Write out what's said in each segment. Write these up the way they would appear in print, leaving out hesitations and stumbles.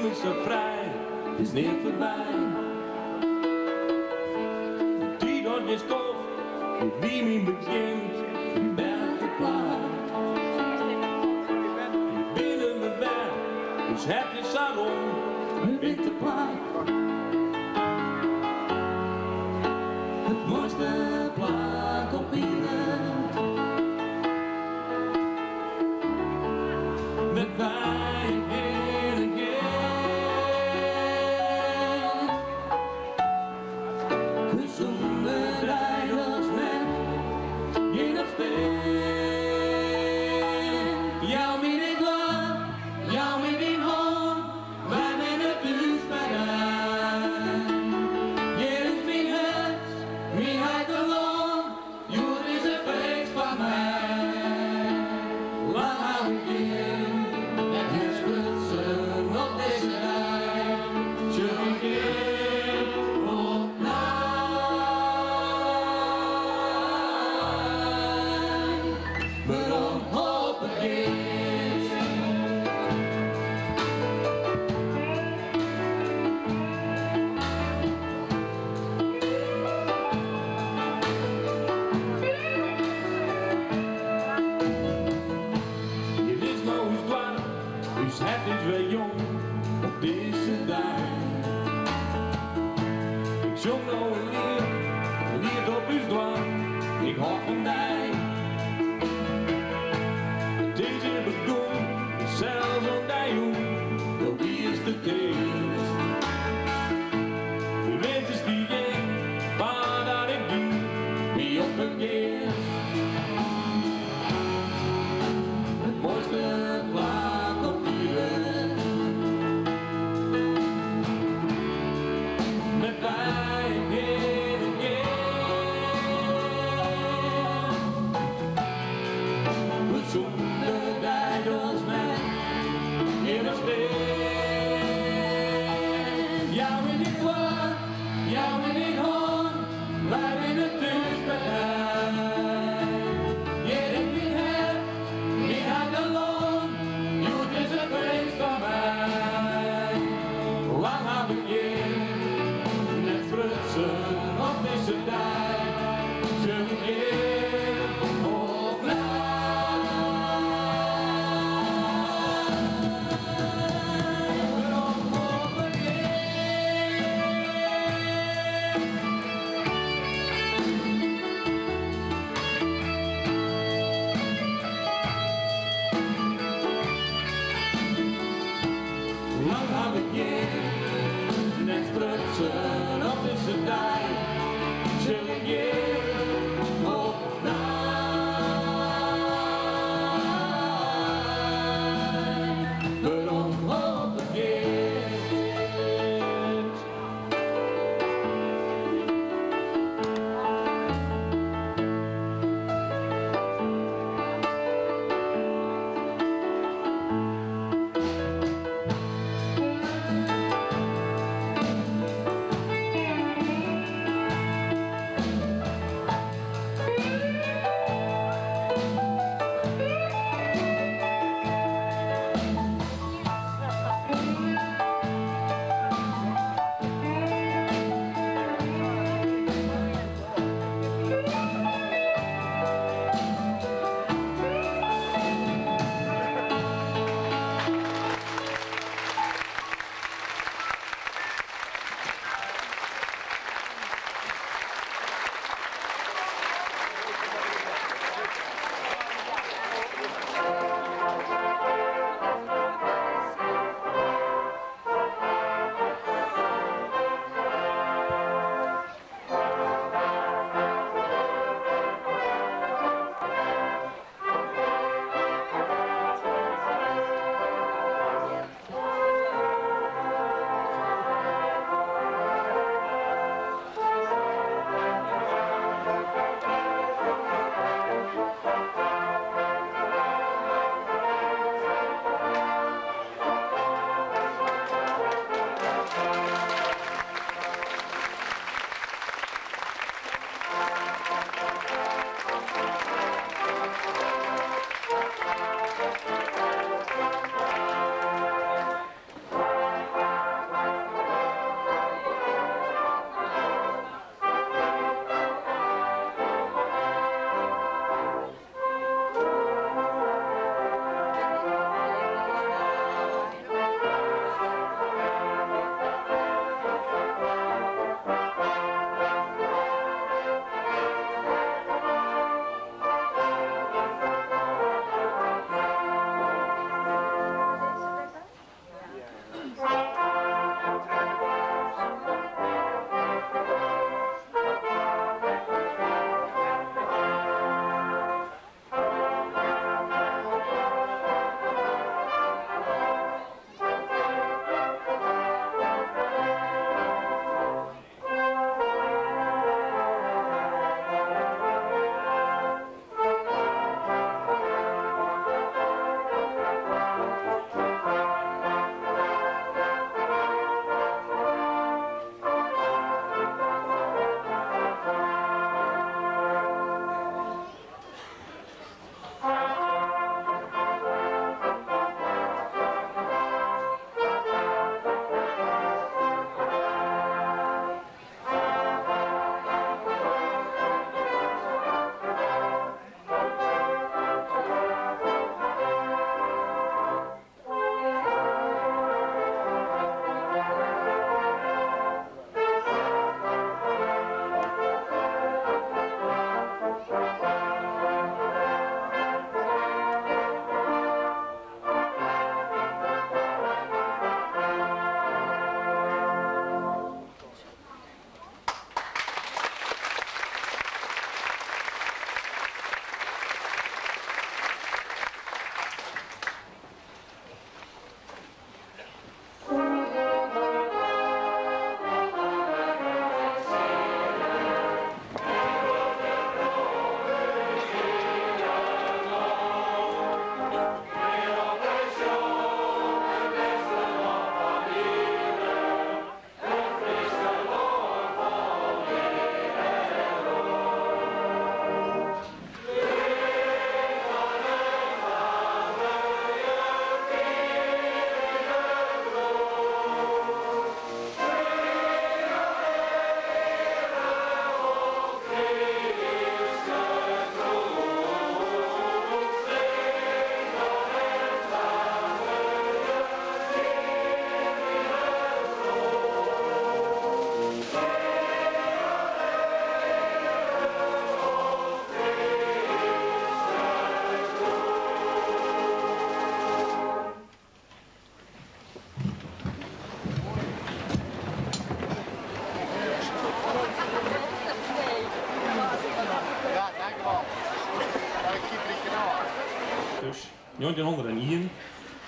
is zo vrij, is niet voorbij. Die door je stof, wie me bekend, wie bent de plaat. Ik binnen mijn werk, dus heb je salon, een witte plaat. Het mooiste plaat op ieder. Met wijn en een gezonde rijders met je nog speel. Jou met het land, jou met in hand, wij met het bus bijeen. Hier is mijn huis, mijn heideland, hier is een feest van mij. Lang hou ik in, en het sprutsen op deze rij. Tjonk in, op waarom hoop ik eerst? Je is maar hoe dwang, dus het is weer jong op deze dag. Ik zong nou een lied op uw dwang, ik hou van mij. Deze begon, zelfs op die jong, door wie is de teest? De wind is die ik, waar dat ik doe, wie op een geest. Het mooiste plaat op ieder. Met wijn in een keer.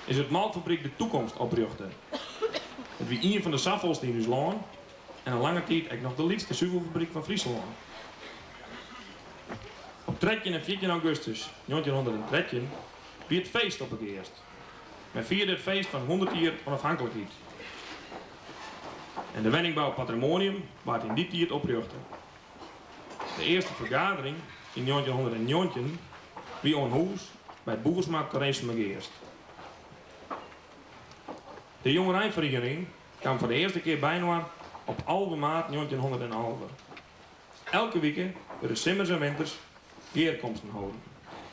is het maltfabriek De Toekomst oprichten. Het wie een van de saffels die in ons land en een lange tijd ook nog de liefste zuivelfabriek van Friesland. Op 13 en 14 augustus 1913 wie het feest op het eerst. Men vierde het feest van 100 jaar onafhankelijkheid. En de Wenningbouw Patrimonium werd in die tijd oprichten. De eerste vergadering in 1919 wie onhuis bij het Boegersmarkt Rijnsmegeerst. De jongerenvereniging kwam voor de eerste keer bijna op 11 maart 1911. Elke week worden simmers en winters geerkomsten houden.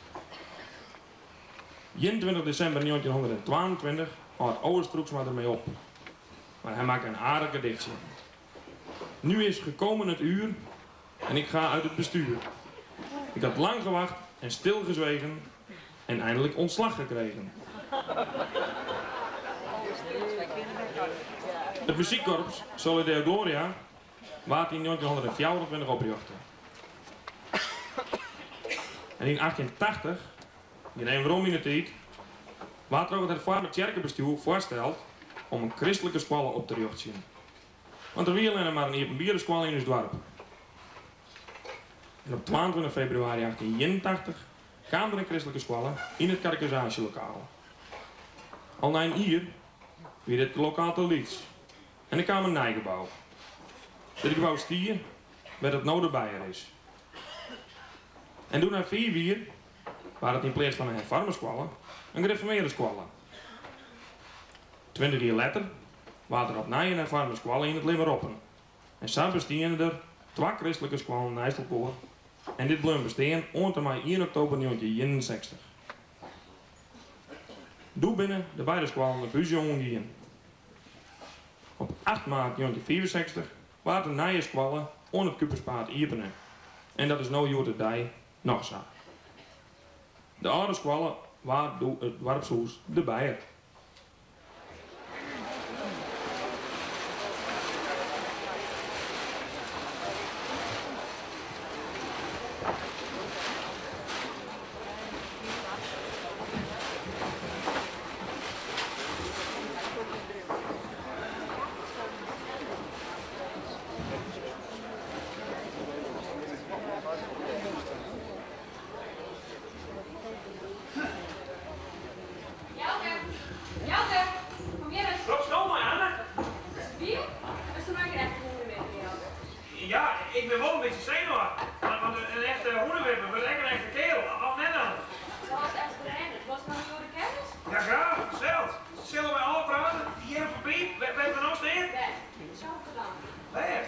21 december 1922 houdt Ouderstroeksma ermee op. Maar hij maakt een aardig gedichtje. Nu is gekomen het uur en ik ga uit het bestuur. Ik had lang gewacht en stilgezwegen en eindelijk ontslag gekregen. Het muziekkorps Solideo Gloria werd in 1924 oprichten. En in 1880, in een Romine tijd, werd er ook het hervormde kerkenbestuur voorsteld om een christelijke school op te richten. Want er was alleen maar een openbare school in ons dorp. En op 22 februari 1881 kwam er een christelijke school in het Carcassage-lokaal. Al na een uur werd het lokaal te Lieds. En er kwam een nijgebouw. Dit gebouw stier werd het nou de Bijer is. En toen na 4 jaar was het in plaats van een hervormde school een gereformeerde school. 20 jaar later was er opnieuw een hervormde school in het Limmeroppen. En zo bestonden er 2 christelijke scholen naast elkaar. En dit bleef bestaan tot 1 oktober 1961. Toen binnen de beide scholen een fusie omgegaan. Op 8 maart 1964 was de nieuwe school onder het Kuperspaad openen. En dat is nu de dag nog zo. De oude school was door het dorpshuis de Bijer. Ja, ik ben wel een beetje zenuwachtig. Want een echte hoenderwipper, maar lekker een echte kerel. Wat net dan? Zoals echt verenigd. Was het nou door de kennis? Ja, graag, zelfs. Zullen we al praten? Hier op papier? Ben je nog steeds? Nee, zo gedaan. Nee.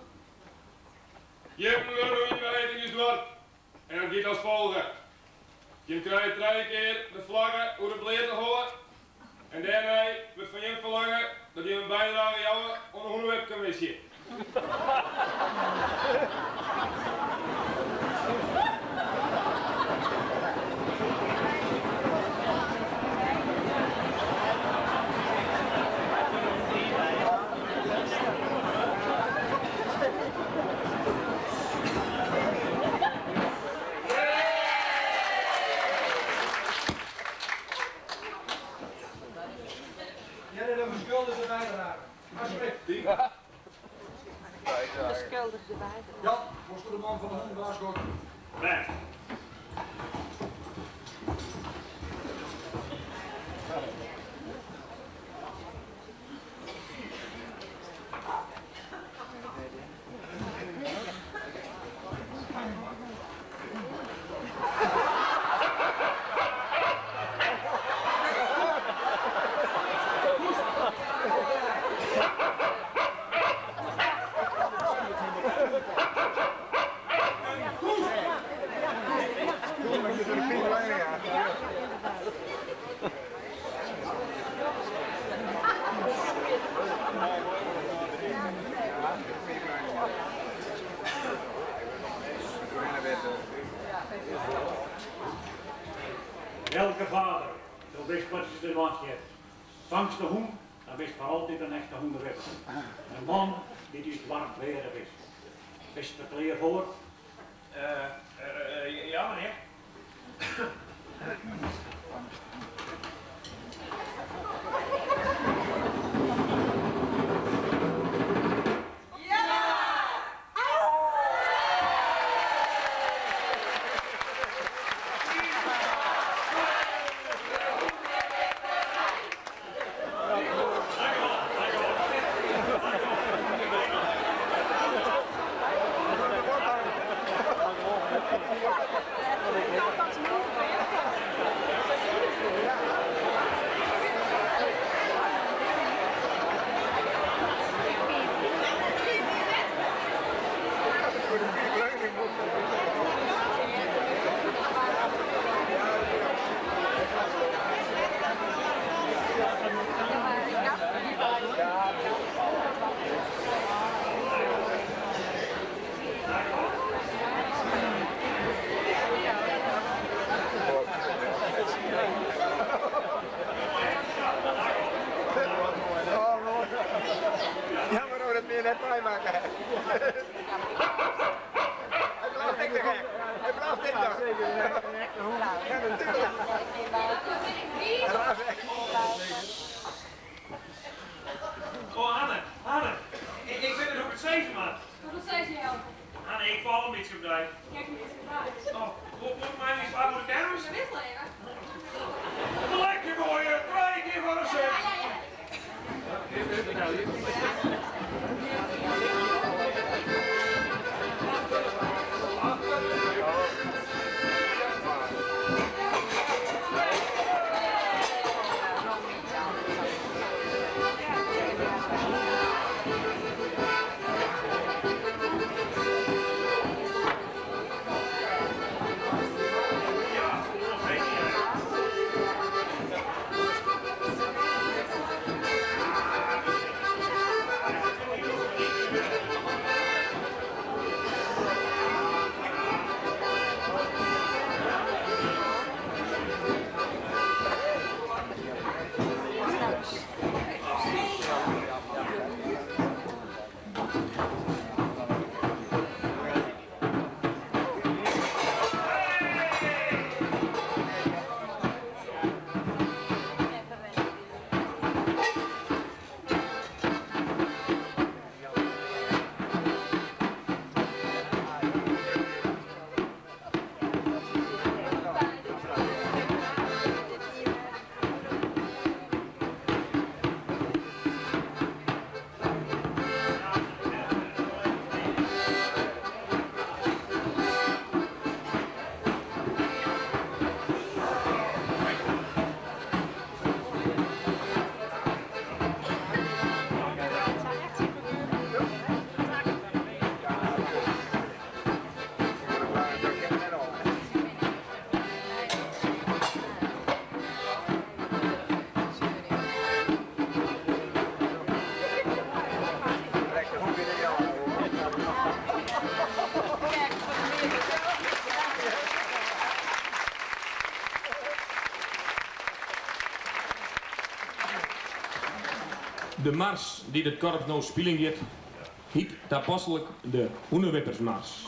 Je hebt een inwijting is wat. En dat gaat als volgt. Je krijgt 3 keer de vlaggen voor de bleer te houden. En daarna wordt van je verlangen dat je een bijdrage jouwen aan de Hoenewebcommissie. Beschuldigde bijdrage. Ja, moest de man van de hondenbaas gaan. Nee. Elke vader, zo wist wat je de land hebt. Vangst de hoen, dan wist maar altijd een echte hoenderwet. Een man die dus warm kleren wist. Wist er kleer voor? Ja meneer. Jammer hoor, dat meer net bij maken. Hij blijft dik gek. Hij blijft dik nog. Ja, natuurlijk. Hij blijft weg. Oh Anne, Anne. Ik weet het ook het zeven man. Hoeveel steeds je helpen? Anne, ik val een beetje op die. Kijk niet eens gebruikt. Oh, moet mij niet zwaar voor de kermis? We wisselen even. Lekker gooien, 2 keer voor een set. Ja, ja, ja. Ja. De mars die het korps nou spelen gaat, heet toepasselijk de Hoenewippersmars.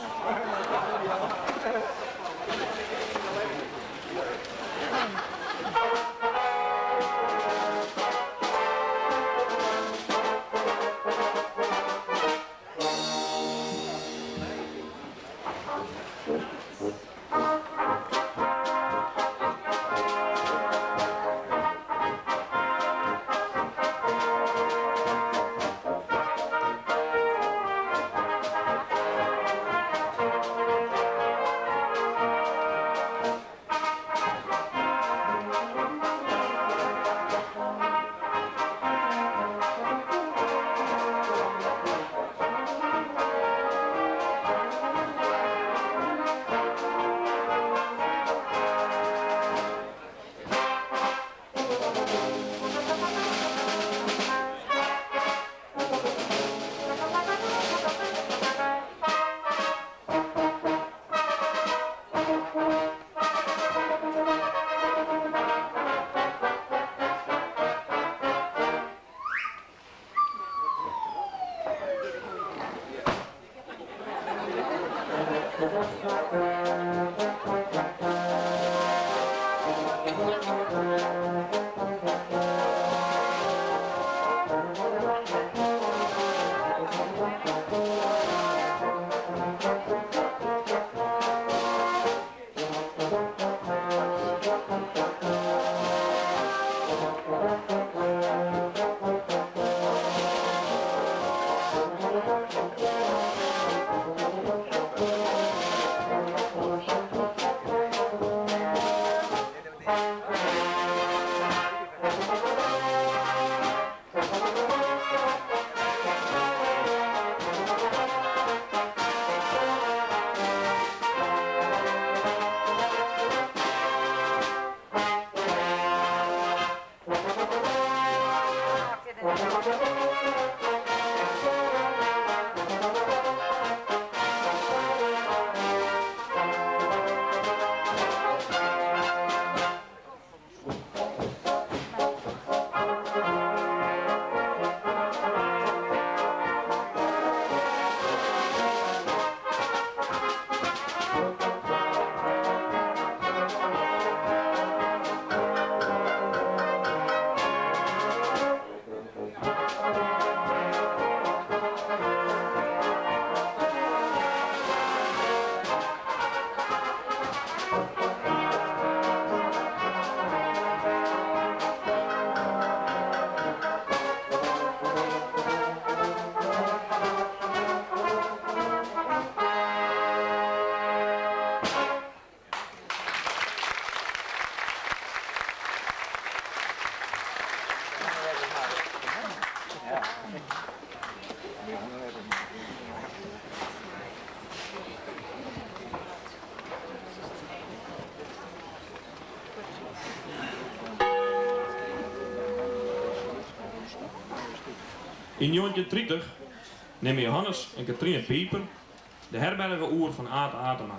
In 1930 nemen Johannes en Katrine Pieper de herbergen oer van Aad Atema.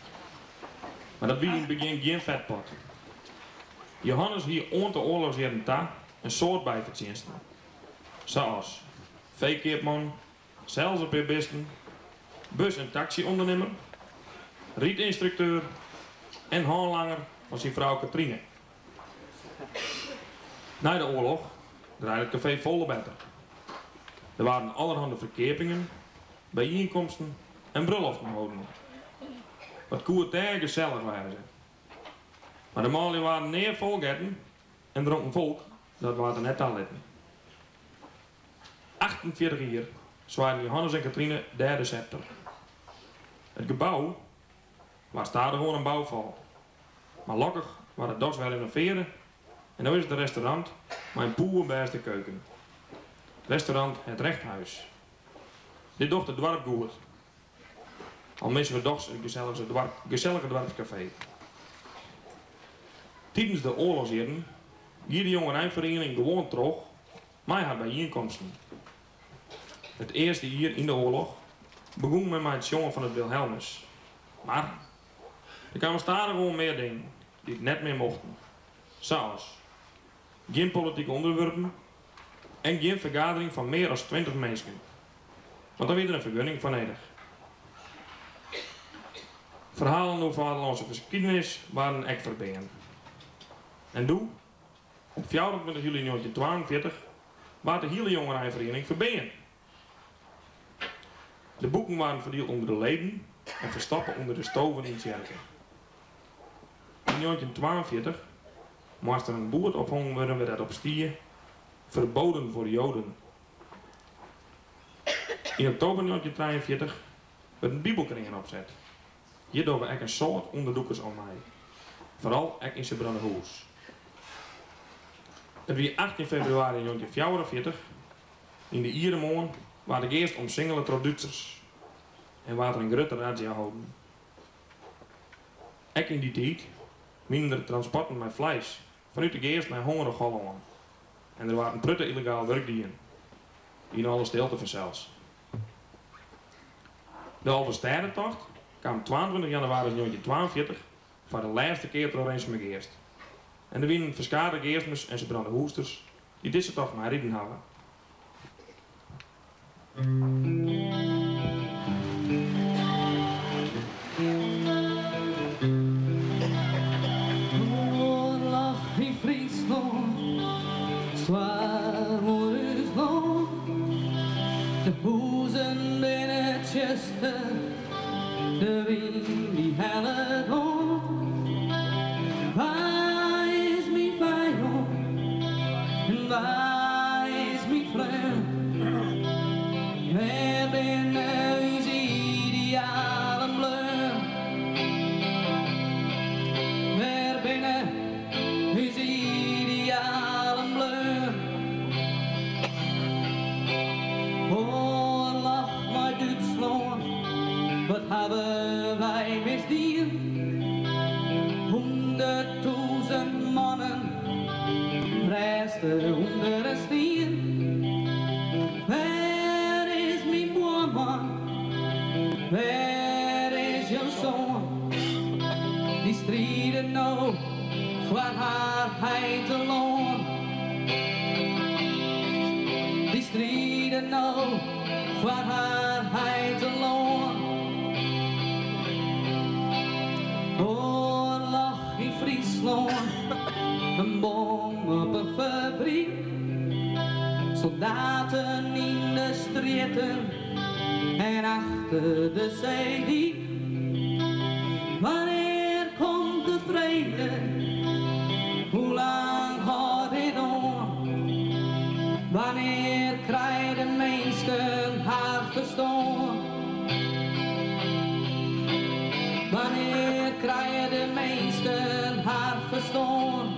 Maar dat wie in het begin geen vetpot. Johannes hier oont de oorlogsjaren ta een soort bijverdiensten. Zoals veekeerman, zelfspeerbisten, bus- en taxi-ondernemer, rietinstructeur en handlanger was zijn vrouw Katrine. Na de oorlog draaide het café volle beter. Er waren allerhande verkeerpingen, bijeenkomsten en bruloften gehouden. Wat koer daar gezellig waren ze. Maar de malen waren neer volgetten en dronken volk, dat waren er net aan litten. 48 jaar zwaaiden Johannes en Katrine derde scepter. Het gebouw was stadig gewoon een bouwval. Maar lokkig waren het doks wel innoveren en nu is het een restaurant met een poerenbeste keuken. Restaurant Het Rechthuis. Dit docht het dorp goed. Al missen we toch een gezellige dorpscafé. Tijdens de oorlogsjaren ging de jongerenvereniging gewoon terug, maar haar bijeenkomsten. Het eerste jaar in de oorlog begon met het jongen van het Wilhelmus. Maar er kwamen stadig gewoon meer dingen die het net meer mochten. Zoals geen politieke onderwerpen, en geen vergadering van meer dan 20 mensen. Want dan weer er een vergunning van nodig. Verhalen over Vaderlandse geschiedenis waren echt verbenen. En toen, op 24 juli 1942, was de hele jongerenvereniging verbenen. De boeken waren verdeeld onder de leden en verstappen onder de stoven in Tjerken. In 1942 moest er een boert ophangen worden met dat op stier, verboden voor Joden. In oktober 1943 werd een bibelkringen opzet. Hierdoor werd ook een soort onderzoekers aan mij. Vooral ook in Sint-Brandehoes. Het was 18 februari 1944. In de Ieremond waren de eerst omsingelde door Duitsers. En waren er een grote razzia houden. Ook in die tijd minder transporten met vlees vanuit de Geest naar Hongerige Holland. En er waren prutte illegaal werkdieren. In alle stilte vanzelfs. De Alversterrentocht kwam 22 januari 1942 voor de laatste keer door eens met Geest. En er waren verschillende Geestmers en ze brandde hoesters die deze tocht maar reden hadden. Oorlog in Friesland, zwaar Rusland, de boezen binnen het Chester, de wind die helle om. Waar is mijn vijand en waar is mijn vriend? Waar ben onze idealen blauw? Waar ben onze idealen blauw? Oorlog met Duitsland, wat hebben wij misdaan? 100.000 mannen resten onder een steen. Waar is mijn boerman? Waar is jouw zoon? Die strijden nou voor haar heid alone. Die strijden nou voor haar heid alone. Oorlog in Friesland, een bom op een fabriek. Soldaten in de streten en achter de zee. Wanneer komt de vrede? Hoe lang gaat dit aan? Wanneer krijgen mensen haar verstaan? Wanneer krijgen de mensen haar verstaan?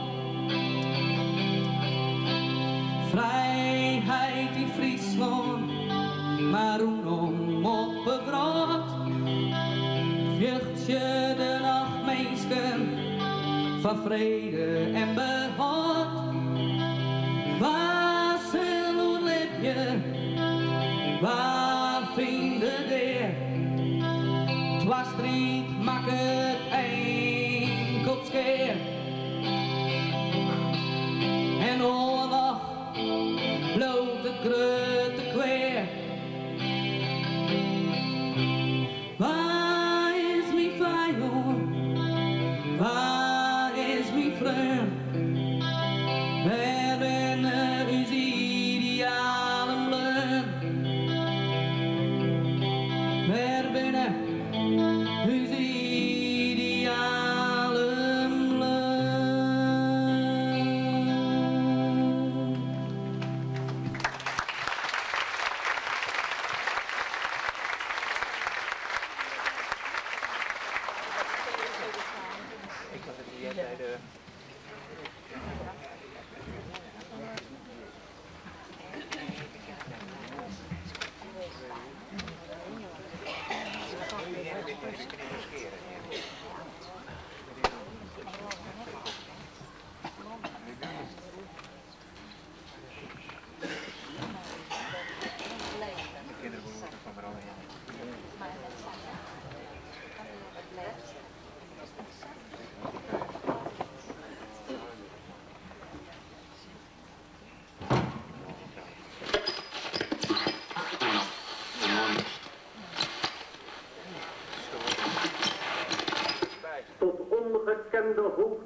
Vrijheid in Friesland, maar hoe om op een graad? Vlucht je de nacht mensen van vrede en behoud? Waar zullen leef je? Waar vinden de? Twas strijd maakt het enkel scheer. En oorlog bloot het grote kweer. Waar is mijn vijand? Waar is mijn vriend? Waar ben onze idealen blauw? Waar ben onze idealen blauw? Ik had het hier bij de...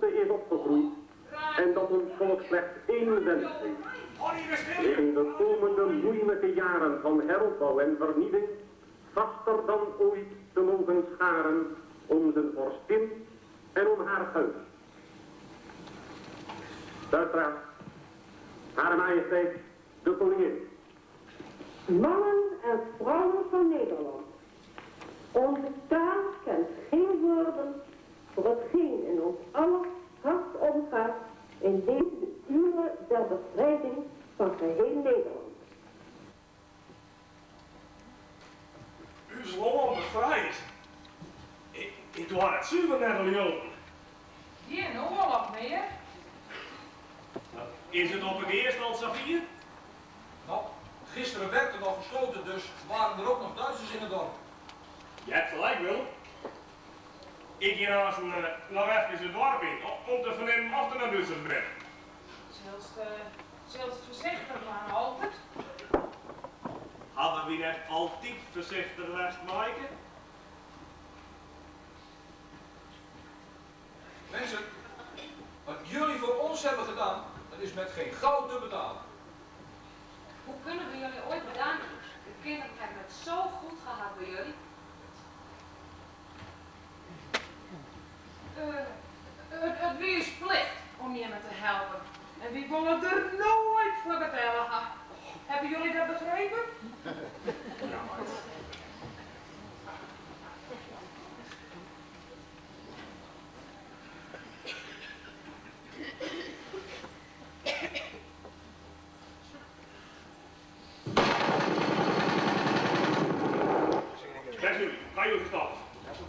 Oosten is opgegroeid en dat ons volk slechts één wens heeft. In de komende moeilijke jaren van heropbouw en vernieuwing vaster dan ooit te mogen scharen om zijn vorstin en om haar huis. Luisteraars, Hare Majesteit, de Koningin. Mannen en vrouwen van Nederland. Onze taal kent geen woorden voor hetgeen in ons aller hart omgaat in deze uren der bevrijding van geheel Nederland. Uw land bevrijd. Ik doe het zuiver naar de Joden. Geen oorlog meer. Is het op het eerst al Safir? Nou, gisteren werd er nog gesloten, dus waren er ook nog Duitsers in het dorp. Je hebt gelijk, Wil. Ik hier naast nog even het dorp in, om te vernemen of er naar Duitsers brengen. Zelfs voorzichtig maar altijd. Hadden we net altijd voorzichtig West Maaike? Mensen, wat jullie voor ons hebben gedaan, dat is met geen goud te betalen. Hoe kunnen we jullie ooit bedanken? De kinderen hebben het zo goed gehad bij jullie. Het wie is plicht om je me te helpen. En wie willen er nooit voor betalen gaan. Hebben jullie dat begrepen? Weg jullie, ga jullie stappen.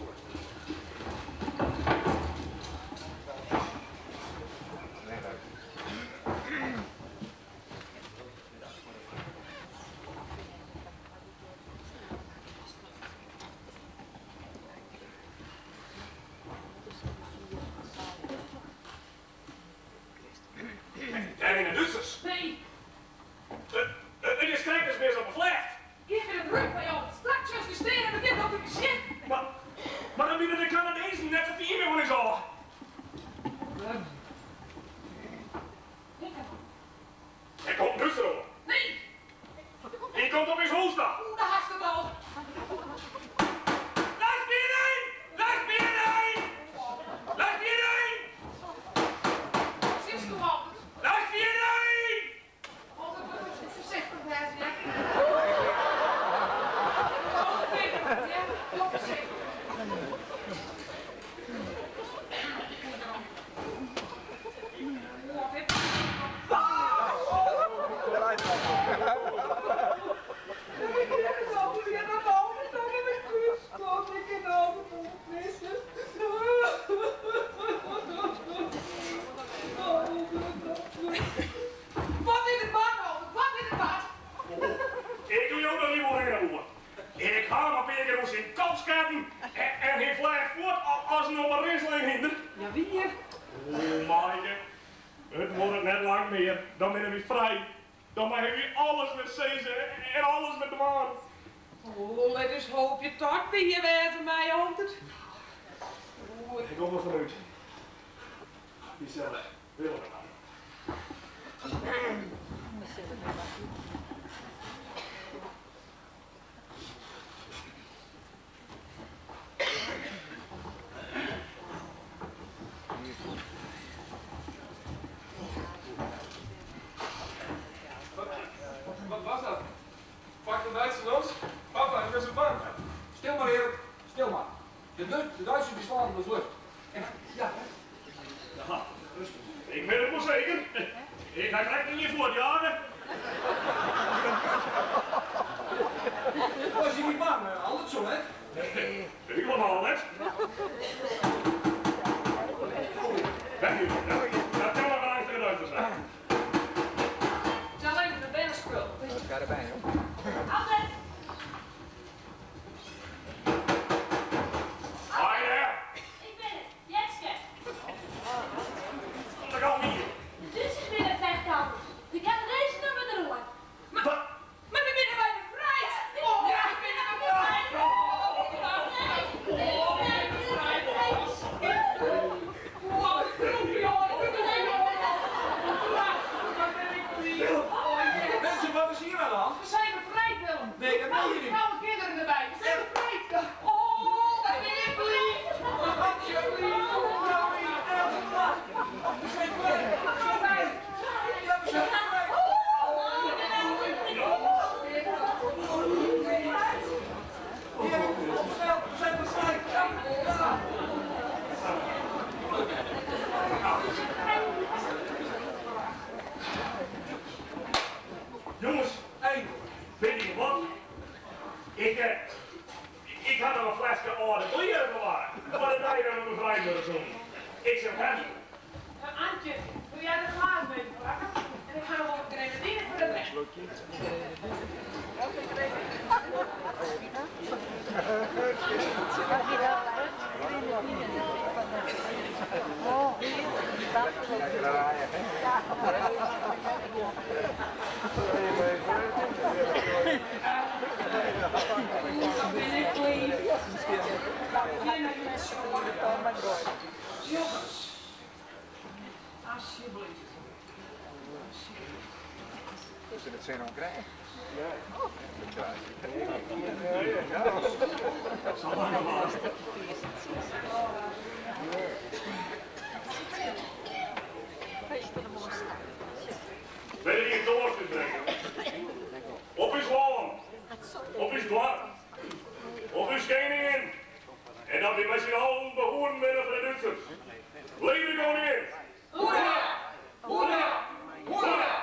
Zijn in de Duitsers? Nee, Het is krijgersbeest op een vlecht. geef me de druk bij jou. Straks als de stenen begint op te gezin. Maar dan bieden de Canadezen net zoveel meer van is al. Hij komt Duitser over. Nee, Hij komt op his hoofdstad. hoe de hast het al. Laat binnen! Laat binnen! Laat binnen! Sinds toen altijd. Laat binnen! Altijd wat is voorzichtig zijn, ja. Ja, heel voorzichtig. Wat heb je? Wat in het bad, Albert? Wat in het bad? Ik doe jou nog niet meer heen hoor. Ik ga maar Pegeroes in kans schatten en hij vliegt voort als hij nog maar rinseling hindert. Ja, wie hier? Oh, Maaike. Het wordt net lang meer. Dan ben ik vrij. Dan mag ik weer alles met zezen en alles met de maan. Oh, let eens hoop je toch wie je werd mij altijd. Ik kom nog vanuit. Die zelf. Wil ik. Wat was dat? Pak de Duitsers los? Papa, ik ben zo bang. Stil maar, heer. Stil maar. De Duitsers beslaan de vlucht. Ja. Ja, rustig. Ik ben het voor zeker. Ik ga gelijk in je voortjagen. Was je niet bang? Altijd zo, hè? Ik wil al net. Weg jullie. Dat kan maar langs de Duitsers zijn. Zal even de bennenspul. Dat gaat erbij, hoor. Altijd. Hi there. Ik ben het, Jetske. Daar gaan we hier. Dus ik ben het vechthouders. Die kan deze nummer erop. Maar dan binnen wij bevrijd. Oh, ja, ik ben er bevrijd. Nee, nee, nee, nee, nee. Wow, Jongens, alsjeblieft. Als je het zin om krijgt. Ja. Dat zal lang wel. Ben je hier door te brengen? Op is loon, op is dwar, op is koningin. En dat die met z'n allen behoren werden van de Duitsers. Leven de koningin! Hoera! Hoera! Hoera!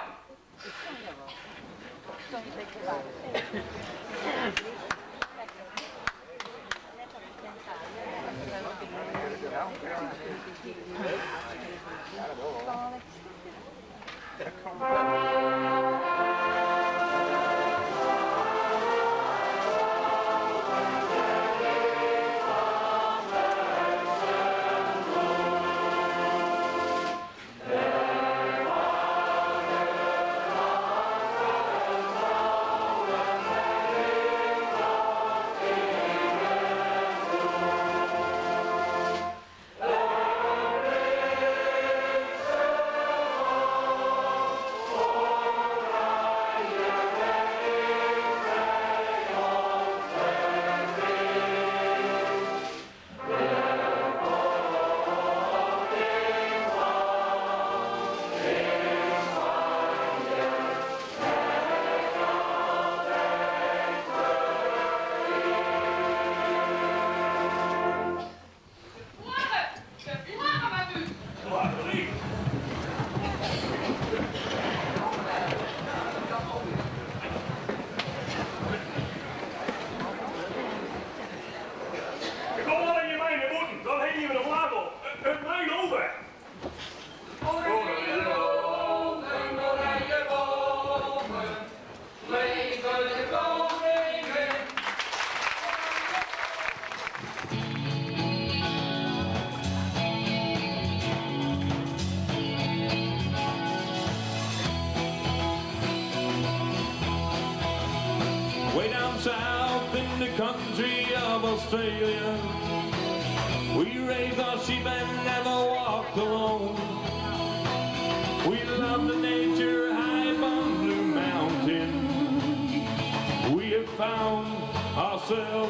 Way down south in the country of Australia, we raised our sheep and never walked alone. We love the nature high on Blue Mountain. We have found ourselves,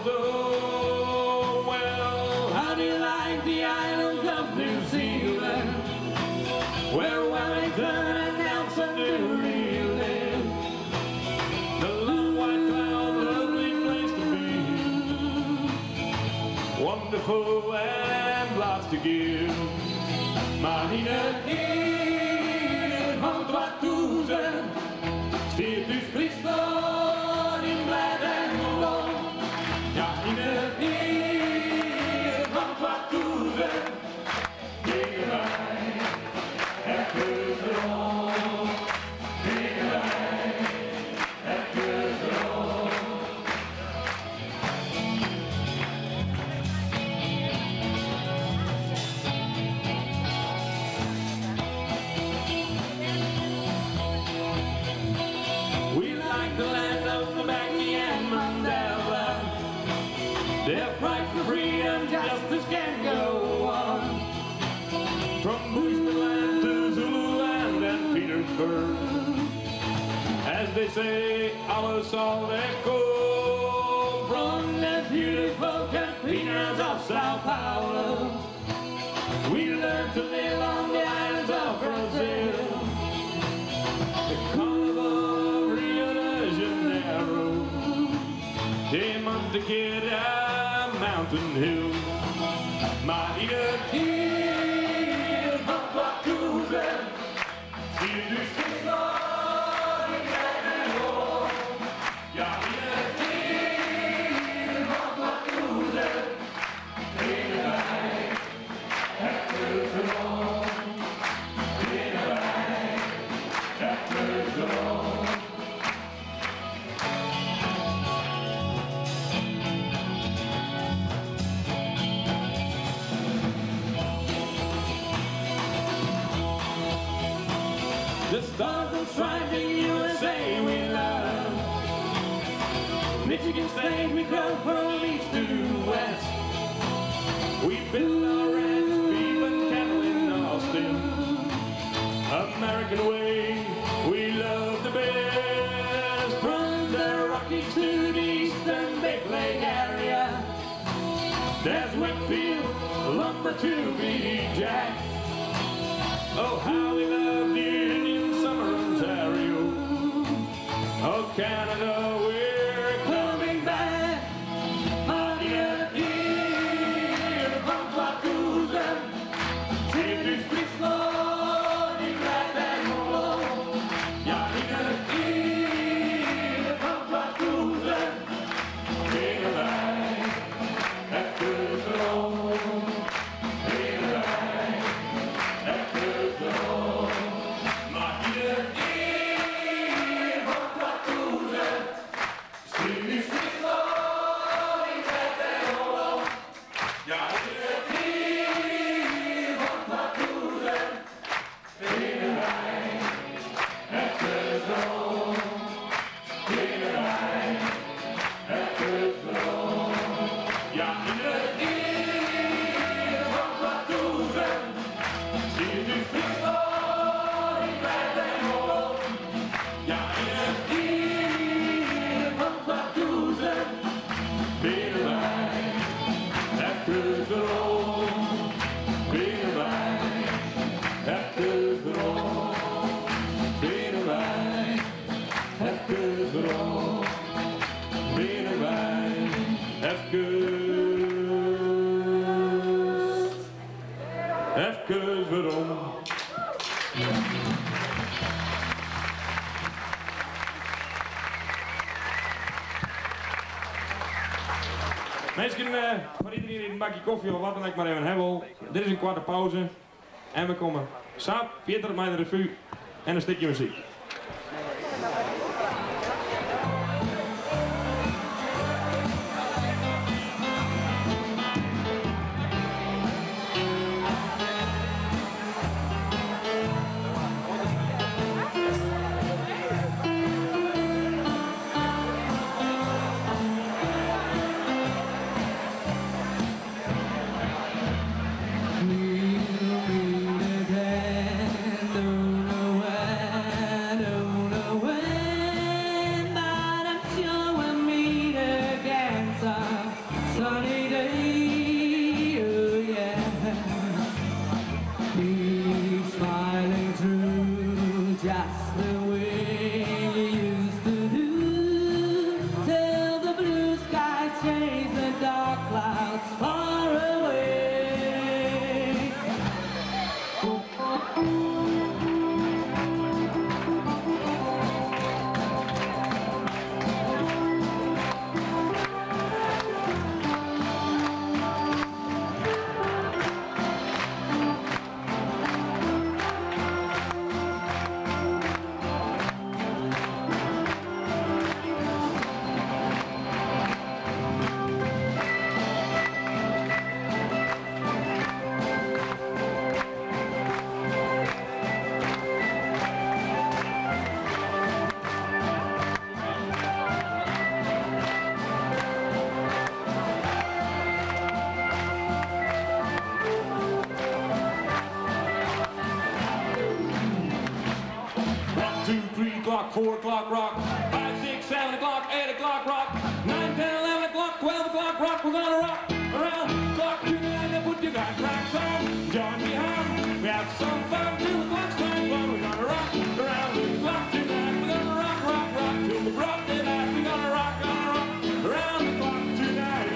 oh well. How do you like the islands of New Zealand, where Wellington and Nelson do live? The long white cloud, lovely place to be, wonderful and lots to give. Marina hier van Twatuzen, steert u spricht in blij en geloof. Ja, in het hier van Twatuzen, dingen wij het gedroom. Dingen wij het gedroom. We like the land of Mbaki and Mandela. Their fight for freedom, justice can go on. From Bushland to Zululand and Petersburg, as they say, our song echo from the beautiful Campinas of Sao Paulo. We learned to live on the islands of Brazil, the Carnival of Rio de Janeiro, de Mantequera Mountain Hill. Marina hier van Twatuzen, stiert u spricht in blij en geloof. Ja, in het hier van Twatuzen, dingen wij het gedroom. Dingen wij het gedroom. The stars will shine in USA we love. Michigan State we grow from east to west. We build our ranch, beef and cattle in Austin. American way, we love the best. From the Rockies to the eastern Big Lake area, there's Wakefield, lumber to be jacked. Oh, how we love the Indian summer Ontario. Oh, Canada, we're coming back. On the other ear, from Wacooza, till this streets loading right and home. Yeah, the other ear, from Wacooza, take a ride, after the home. Take a ride, after the home. My dear ear, from Wacooza, till this streets loading right and home. Yeah, the ear, from Wacooza, take a ride, after the home. Take a ride, after the home. Yeah, the ear, from Wacooza, till this streets loading right and home. Yeah, the ear, from Wacooza, take a ride, after the home. Take a ride, after the home. Take a ride, after the home. Take a ride, after the home. Mensen, voor iedereen die een bakje koffie of wat dan ook maar even hebben wil. Dit is een korte pauze. En we komen samen verder met de revue en een stukje muziek. Two, 3 o'clock, 4 o'clock rock, 5, 6, 7 o'clock, 8 o'clock rock, 9, 10, 11 o'clock, 12 o'clock rock. We're gonna rock around the clock tonight and put your backpacks on. Join me home, we have some fun. 2 o'clock's time fun. We're gonna rock around the clock tonight. We're gonna rock, rock, rock till the broad daylight. We're gonna rock around the clock tonight.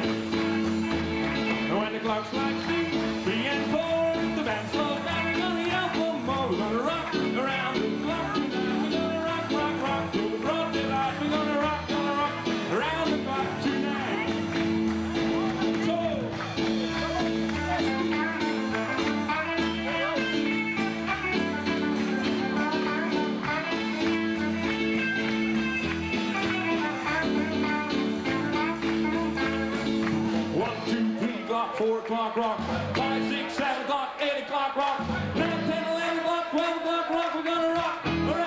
And when the clock strikes 3 and 4, the band slows down. We're gonna yell for more. We're gonna rock around the clock tonight. Till the broad daylight, we're gonna rock around the clock tonight. So, one, 2, 3 o'clock, 4 o'clock rock, 5, 6, 7 o'clock, 8 o'clock rock, 9, 10, 11 o'clock, 12 o'clock rock. We're gonna rock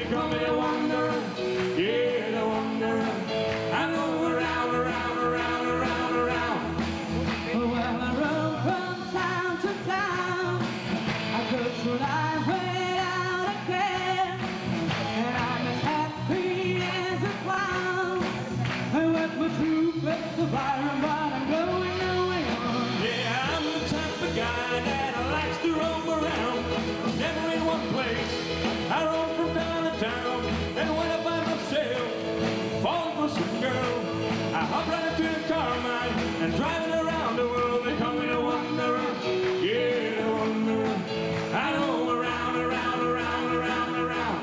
call me the wanderer, yeah, the wanderer. I go around, around, around, around, around. Well, I roam from town to town. I go through life without a care, and I'm as happy as a clown. And with my troop, it's the byron, but I'm going nowhere. Yeah, I'm the type of guy that likes to roam around, never in one place. I roam from town to town, and when I find myself falling for some girl, I hop right into the car of mine and driving around the world. They call me the wanderer, yeah, the wanderer. I roam around, around, around, around, around.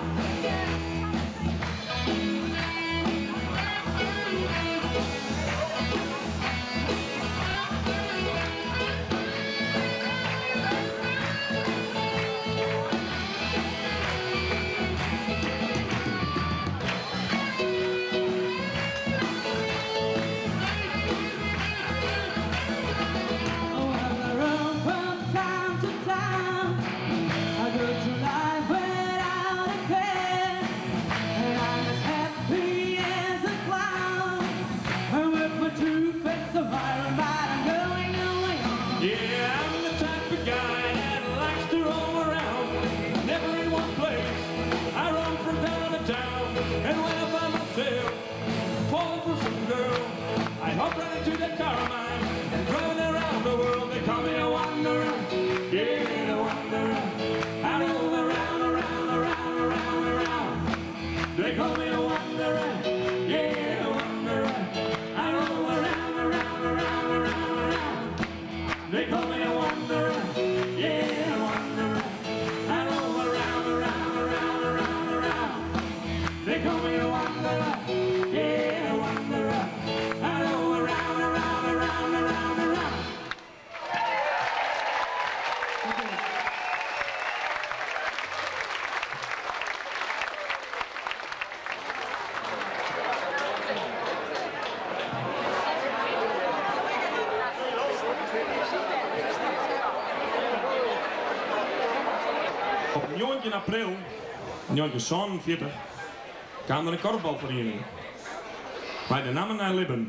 Yeah, I'm the type of guy that likes to roam around, never in one place. I roam from town to town, and when I find myself falling for some girl, I hop right into that car of mine and driving around the world. They call me a wanderer, yeah, the wanderer. I roam around, around, around, around, around. They call me a wanderer, yeah, the wanderer. I roam around, around, around, around, around. They call me a wanderer, yeah, a wanderer. I roam around, around, around, around, around. They call me a wanderer, yeah, a wanderer. I roam around, around, around, around, around. Op 9 april 1947 kwam er een korfbalvereniging bij de namen naar Libben.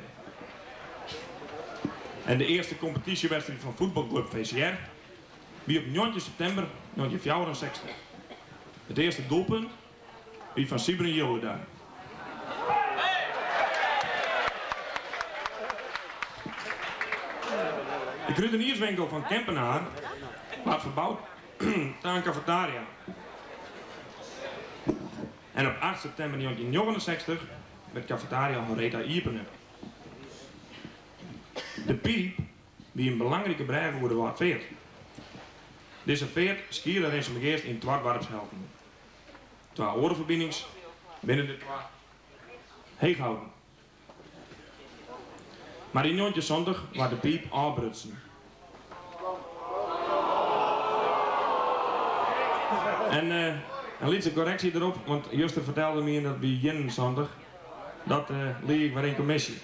En de eerste competitiewedstrijd van voetbalclub VCR wie op 9 september 1964. Het eerste doelpunt wie van Sibren Jilda. De kruidenierswinkel van Kempenaar was verbouwd naar een cafetaria. En op 8 september 1969 werd cafetaria gereed aan Iepen. De piep, die een belangrijke bedrijfsvoerder was, veert. Deze veert skierde in zijn begeerst in 12 warpshelften. 2 orenverbindings binnen de 2 heeghouden. Maar in 1970 was de piep afbrutsen. En een lietse correctie erop, want Juster vertelde me dat bij Jen zondag, dat liep ik weer in commissie.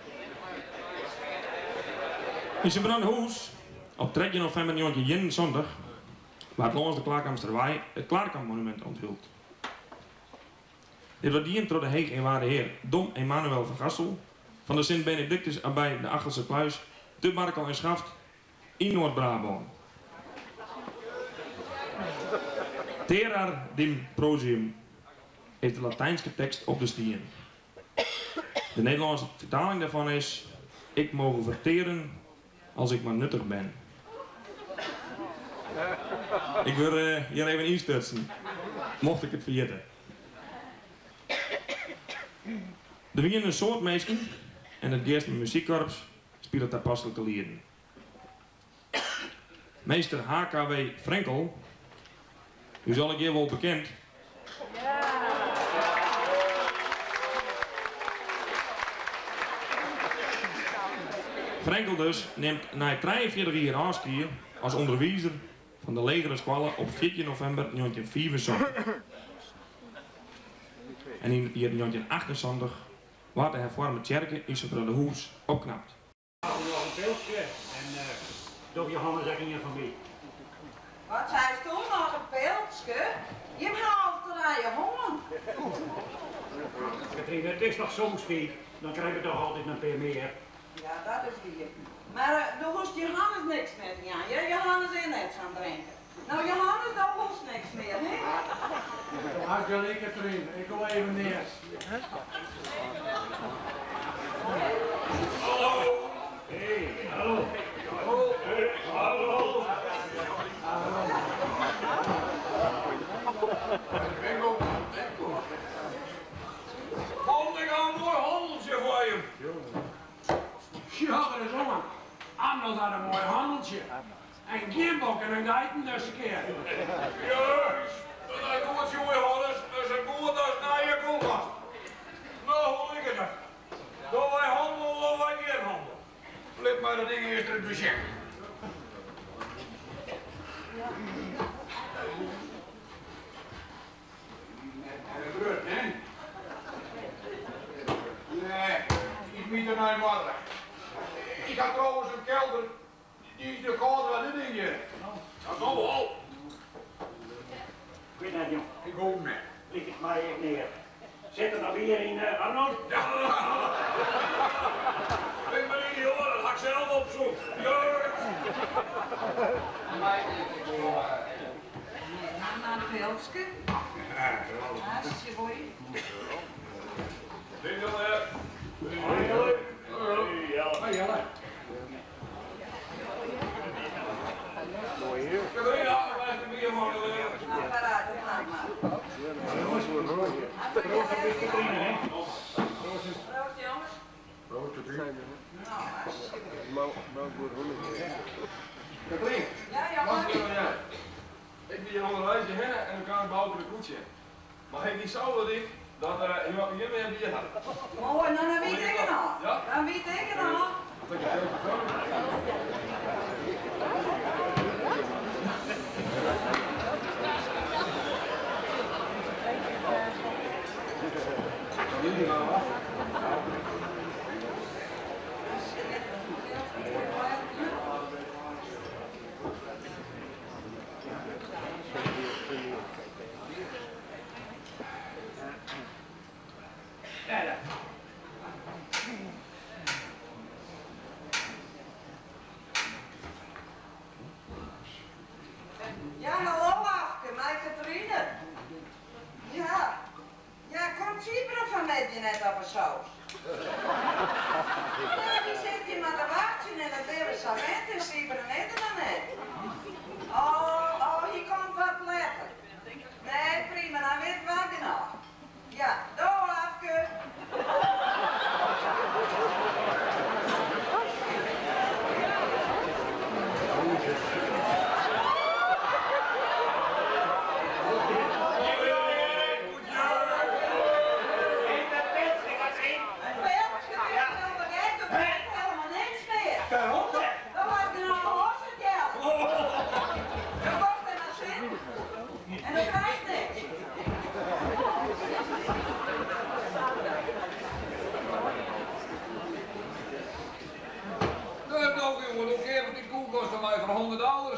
In zijn brandhoes, op 3 november 19 zondag, werd langs de Klaarkamsterwei het Klaarkamp-monument onthuld. Dit was dient door de heeg en waarde heer Dom Emanuel van Gassel van de Sint-Benedictus bij de Achelse Kluis, te Barkel en Schaft in Noord-Brabant. Terar dim prosium is de Latijnse tekst op de stien. De Nederlandse vertaling daarvan is: ik mogen verteren als ik maar nuttig ben. Ik wil hier even insturtsen, mocht ik het vergeten. Er waren een soort mensen en het eerste muziekkorps speelt daar passelijke lieden. Meester HKW Frenkel, u zal ik hier wel bekend. Frenkel dus neemt na 43 jaar aanskiën als onderwijzer van de legere scholen op 14 november 1974. En in 1978 wordt de hervormde kerk in zijn hoes opknapt. Nog een beeldje en door Johannes en je familie. Wat zei je toen nog een beeldje? Je haalt er aan je honden. Katrien, het is toch soms niet, dan krijg je toch altijd een paar meer. Ja, dat is hier. Maar dan hoest Johannes niks met Jan. Ja, Johannes is net aan drinken. Nou, Johannes, dan hoest niks meer, hè? Als je niet, Katrien, ik wil even neer. Hallo. Hey, hallo. Hallo. Hey, hallo. Man, ik ga een mooi handeltje voor je. Ja, dat is jongen. Anders had een mooi handeltje. En Gimbok en een geiten dus een keer. Juist. Dat is goed, jongen Johannes. Dat is een goed als naar je koelkast. Nou, hoe liggen het? Doen wij handel, doen wij geen handel. Flip maar dat ding eerst in het budget. Brut, hè? Nee, ik moet er naar morgen. Ik had trouwens een kelder. Die is de koud van dit ding hier. Dat zal wel. Ik weet het, jong. Ik ook mee. Lig het maar even neer. Zet er nou weer in, Arnold. Ja. Ik ben niet hoor, dat ga ik zelf opzoeken. Juist. Naar de Velske. Hartstikke mooi. Dit wil je. Hoi, hoi. Hoi, Jelle. Katrien, blijf de bier van de Nou, paraat, dat laat maar. Proost op dit Katrien, hè? Proost, jongens. Proost, Katrien. Nou, hartstikke mooi. Katrien, Ja, ja, wat maar. wil jij? Ik ben hier onderwijs in Henne en we gaan bouwen de koetsje. Maar ik niet zo dat ik dat je meer bier had. Mooi, dan wie tegen al. Ja? Dan wie tegen al. Dat ik het heel goed jullie gaan af. Ja, hallo Afke, mijn Katrine. Ja. Ja, komt Sieber van net je net op een saus? Ja, die zit hier maar te wachten en dat hele cement is Sieber net dan net. Oh, hier komt wat letter. Nee, prima, dan weet ik wel genoeg. Ja, doei Afke. En dat krijgt niks. Dat is ook jongen, nog even die koel kost mij voor $100. Nou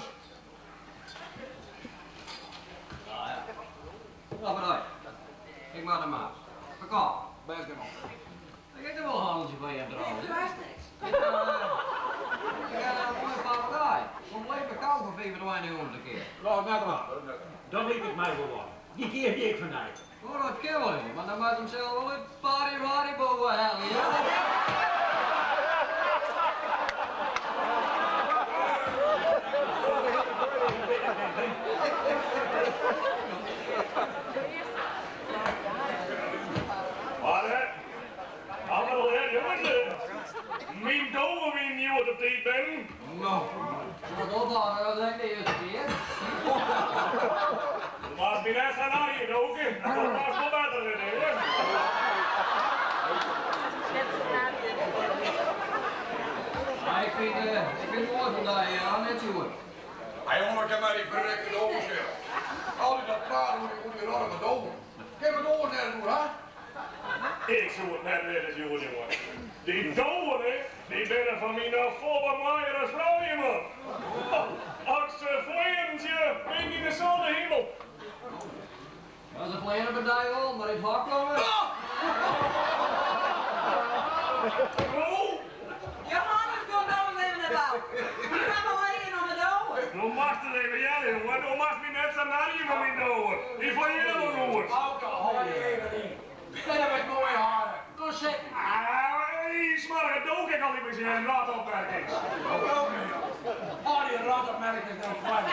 ja. Wat bedoel je? Ik maak de maat. Verkoop. Best genoeg. Ik heb er wel een handeltje van je Nee, trouwens. dat krijgt niks. Ik heb een mooie papegaai. Compleet bekauwd voor 25 euro een keer. Nou, net maar. Dan liep het mij wel wat. Die keer die ik vandaag. Oh, dat kan wel niet, maar dan maakt hem zelf wel een pari boven halen, ja? Maar hè, allemaal hè, jongens, mijn domme wie niet wat op tijd ben. Nou, wat ophangen, dat is echt de eerste keer. Maar mijn net gaan naar je doken, dat was wel beter hè. Maar ik vind het mooi vandaag, ja, net zo goed. Hij jongen, ik heb mij die verrekte doven zeggen. Al die dat praten hoe die rarige doven. Ik heb het oor net doen, hè? Ik zou het net weten, jongen. Die doden, die binnen van mij nog vol wat mooier als vrouwen, man. Als ze vleerentje, ben in de zonne hemel. Dat is een kleine partij wel, maar het hak komen. Johannes, doe nou even naar bouw. Die gaan we alleen om het ogen. Nou mag het even jij, jongen. Nou mag me net zo naar je van mijn ogen. Die van je dan nog hoort. Auke, hou je even in. Dat heb ik mooie haren. Kom zitten. Die smarige dook ik al niet meer zien. Raadopmerking. Oh, die raadopmerking is dan kwijt.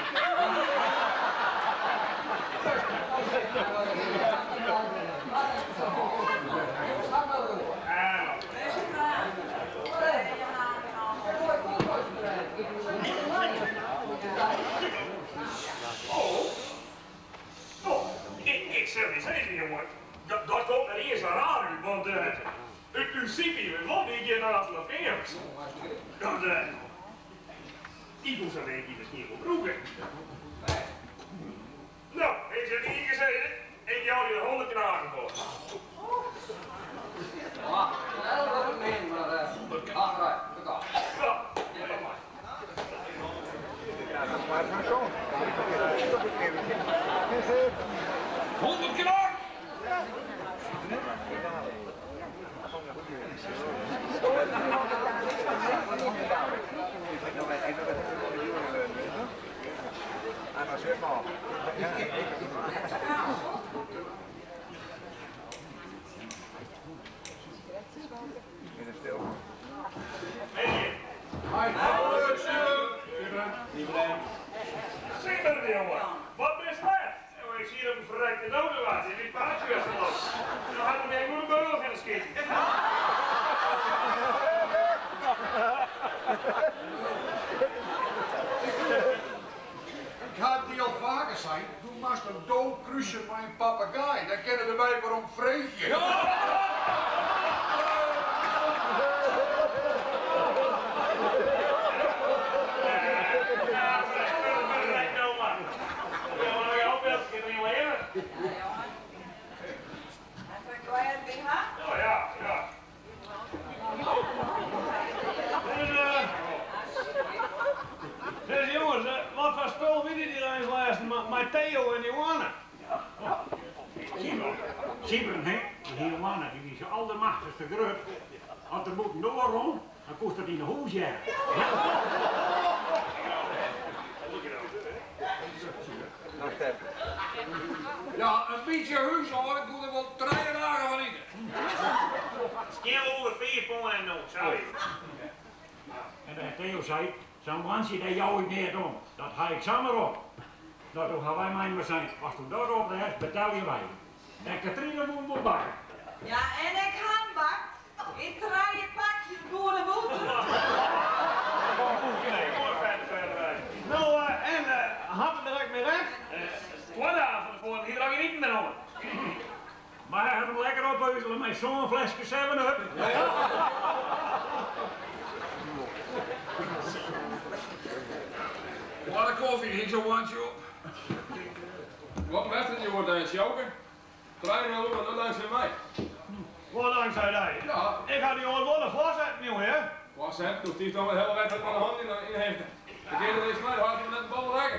Ik zeg niet zeggen, jongen. Dat komt er eerst aan aan, want u ziet hier wel niet je naast de vingers. Dat ik moest een beetje misschien op broeken. Nou, ik heb niet gezeten. Ik jou die 100 keer aangekomen. Ja, dat is het min, maar achteruit, dat kan. Ja, dat is maar zo'n zoon. 100 keer aan! Zeg maar, jongen. Wat is dat? Ik zie dat een verrekte dode was. In die paardje was gelopen. Dan had hij een goede beugel gaan schieten. Ik had die al vaker zijn. Toen was een dood kruisje van een papegaai. Dan kennen de wij waarom vreetje. Oh ja, ja. Dus jongens, wat voor spul weet je hier eens laatst met Theo en Johanna? Siebren, hè? Die Johanna, die is al de machtigste groep. Als er moet doorom, dan kost het in de hoes jaar. Ja, een beetje huis hoor, ik doe er wel 3 dagen van in. Skeel over 4 pond en nog, zou je. En Theo zei, zo'n mansje dat jou niet meer doen. Dat ga ik samen op. Nou, toen gaan wij maar zijn. Als toen daarop de rest betaal je wij. En Katrine moet bakken. Ja, en ik handbak. Ik draai je pakje voor de boete. Nou, en had het direct mee recht? 2 dagen van tevoren, hier draag je niet meer om. Maar hij gaat hem lekker opheuzelen met zo'n flesje 7-Up. Wat een koffie, ik zo wandje op. Wat met het, je wordt een sjoker. 3 euro, dat dankzij mij. Wat dankzij jij? Ja. Ik had die ooit wel een glas uit, nieuw hè? Was het, toen stief dan met hele wedstrijd van de hand in heeft. De keer dat is mij, dan had je net de bal raken.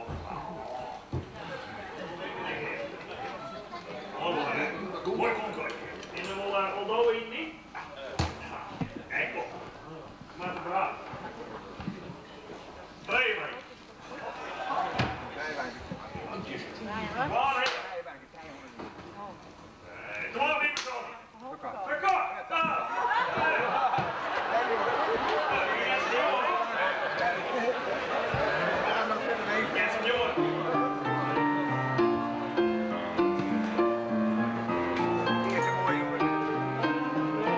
Mooi konkooi. En dan wil Oldo hier niet? Kijk op. Maar te braaf. 3 wijn. Waar is het? Kom op, niet betrokken. Verkocht! Daar! Yes, jongen. Die is een mooie jongen.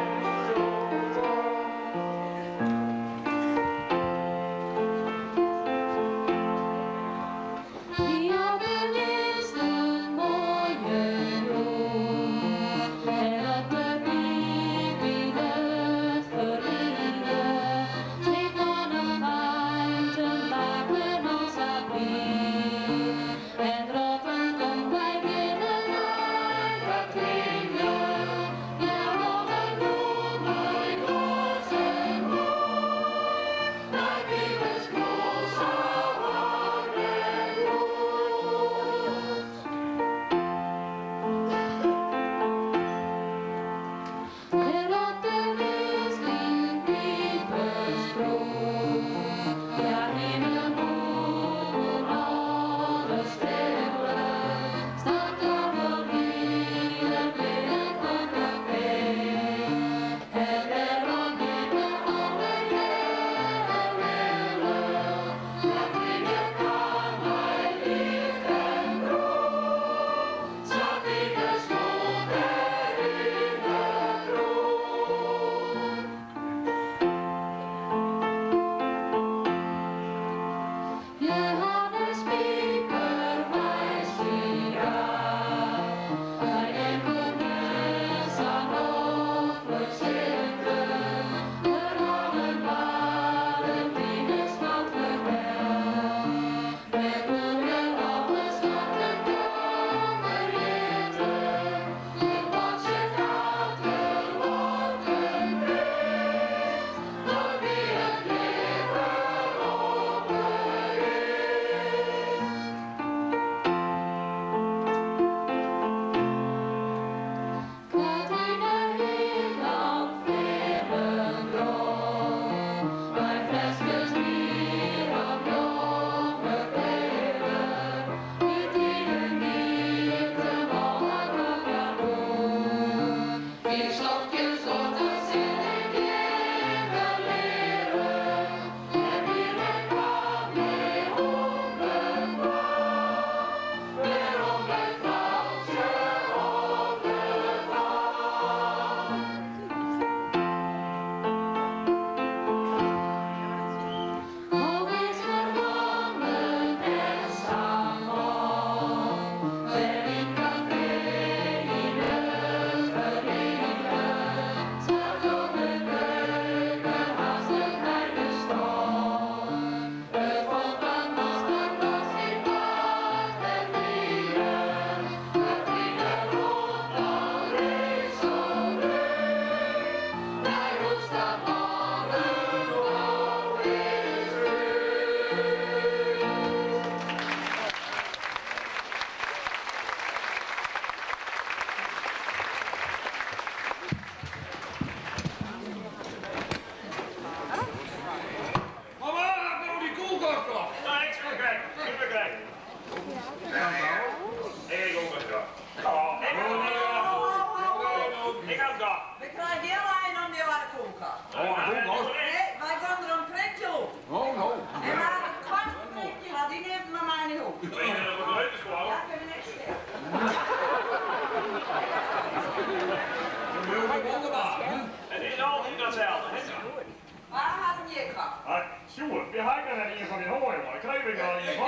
je haakt dan net een van die hooien, maar ik krijg ik al in.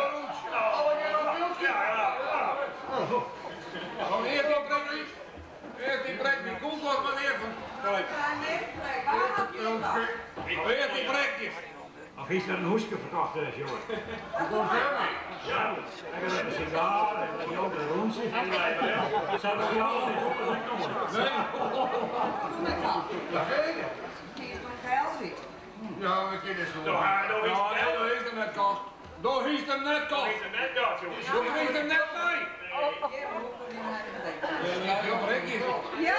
Van eerst die breng niet. Eerst die breng die komt nog maar weer van. Kijk. Eerst die brekjes. Of is er een hoesje verkocht, jongen? Ja, ik heb een sigaar en een jood en rondje. Dat zou toch jou altijd op de komen? Nee. Ja, we kunnen het gewoon. Daar is er net kost. Daar is er net kost. Daar is er net kost, jongens. Daar is er net bij. Ja, die brekjes. Ja.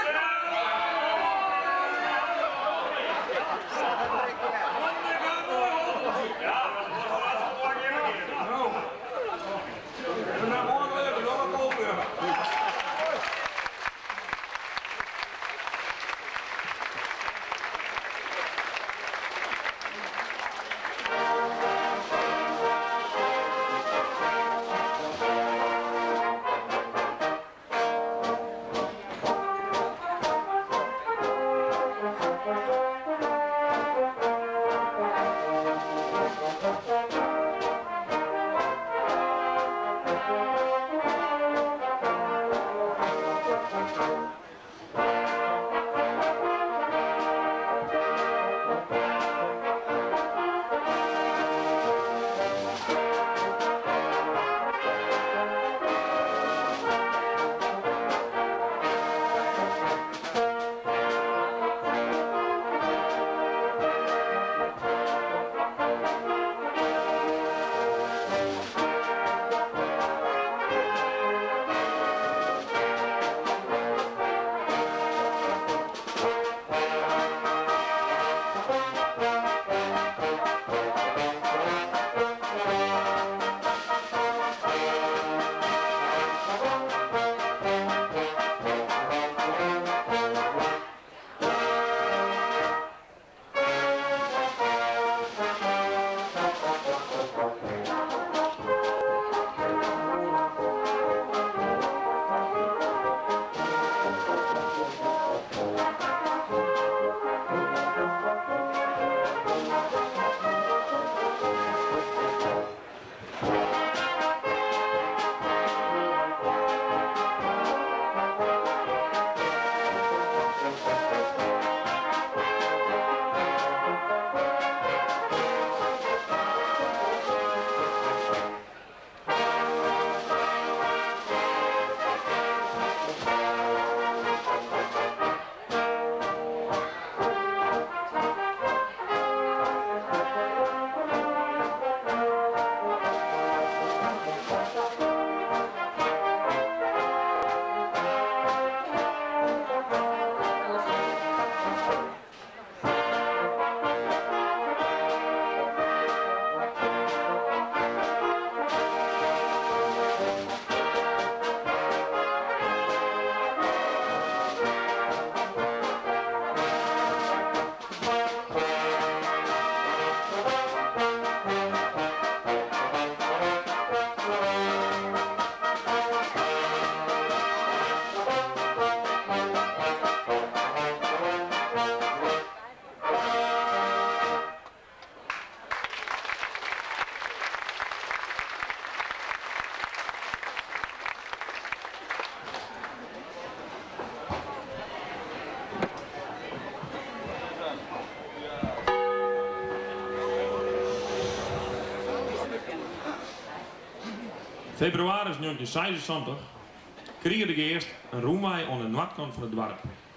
Februari 1976 kreeg de geest een roemwaai aan de noordkant van het dorp.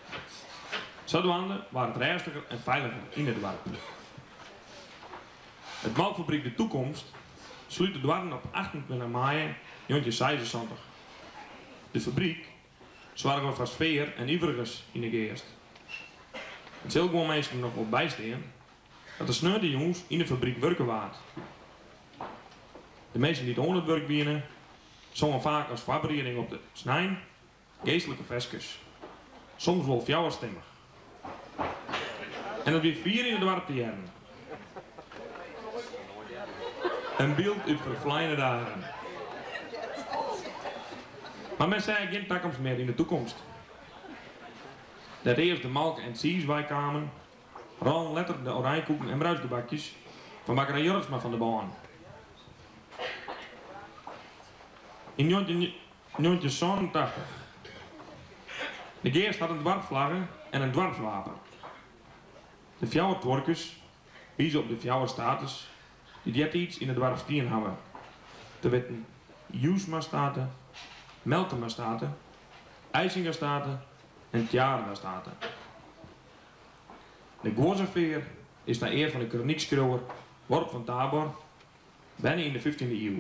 Zodoende was het rustiger en veiliger in het dorp. Het melkfabriek De Toekomst sluit het dorp op 28 mei 1976. De fabriek zorgde voor sfeer en iverigers in de geest. Het zal gewoon meestal nog wel bijstaan dat de sneurde jongens in de fabriek werken waard. De meesten die het onder het werk binnen, zongen vaak als voorbereiding op de snijn, geestelijke vestjes. Soms wel fjouwerstemmig. En dat weer 4 in het dorp te jaren. Een beeld uit vervlijende dagen. Maar men zei geen toekomst meer in de toekomst. Dat eerst de melk en cheese kwamen, ran letterlijk de oranjekoeken en bruisgebakjes, van bakkerij Jurgsma van de baan. In 1987. De geest had een dwarfvlaggen en een dwarfwapen. De fjouwertworkers wiezen op de fjouwerstatus die destijds in het dwarf stien hebben. Te weten Joesma-staten, Melkema-staten, IJsinga-staten en Tjaren-staten. De Goorzenveer is naar eer van de kroniekschreeuwer Worp van Tabor, bijna in de 15e eeuw.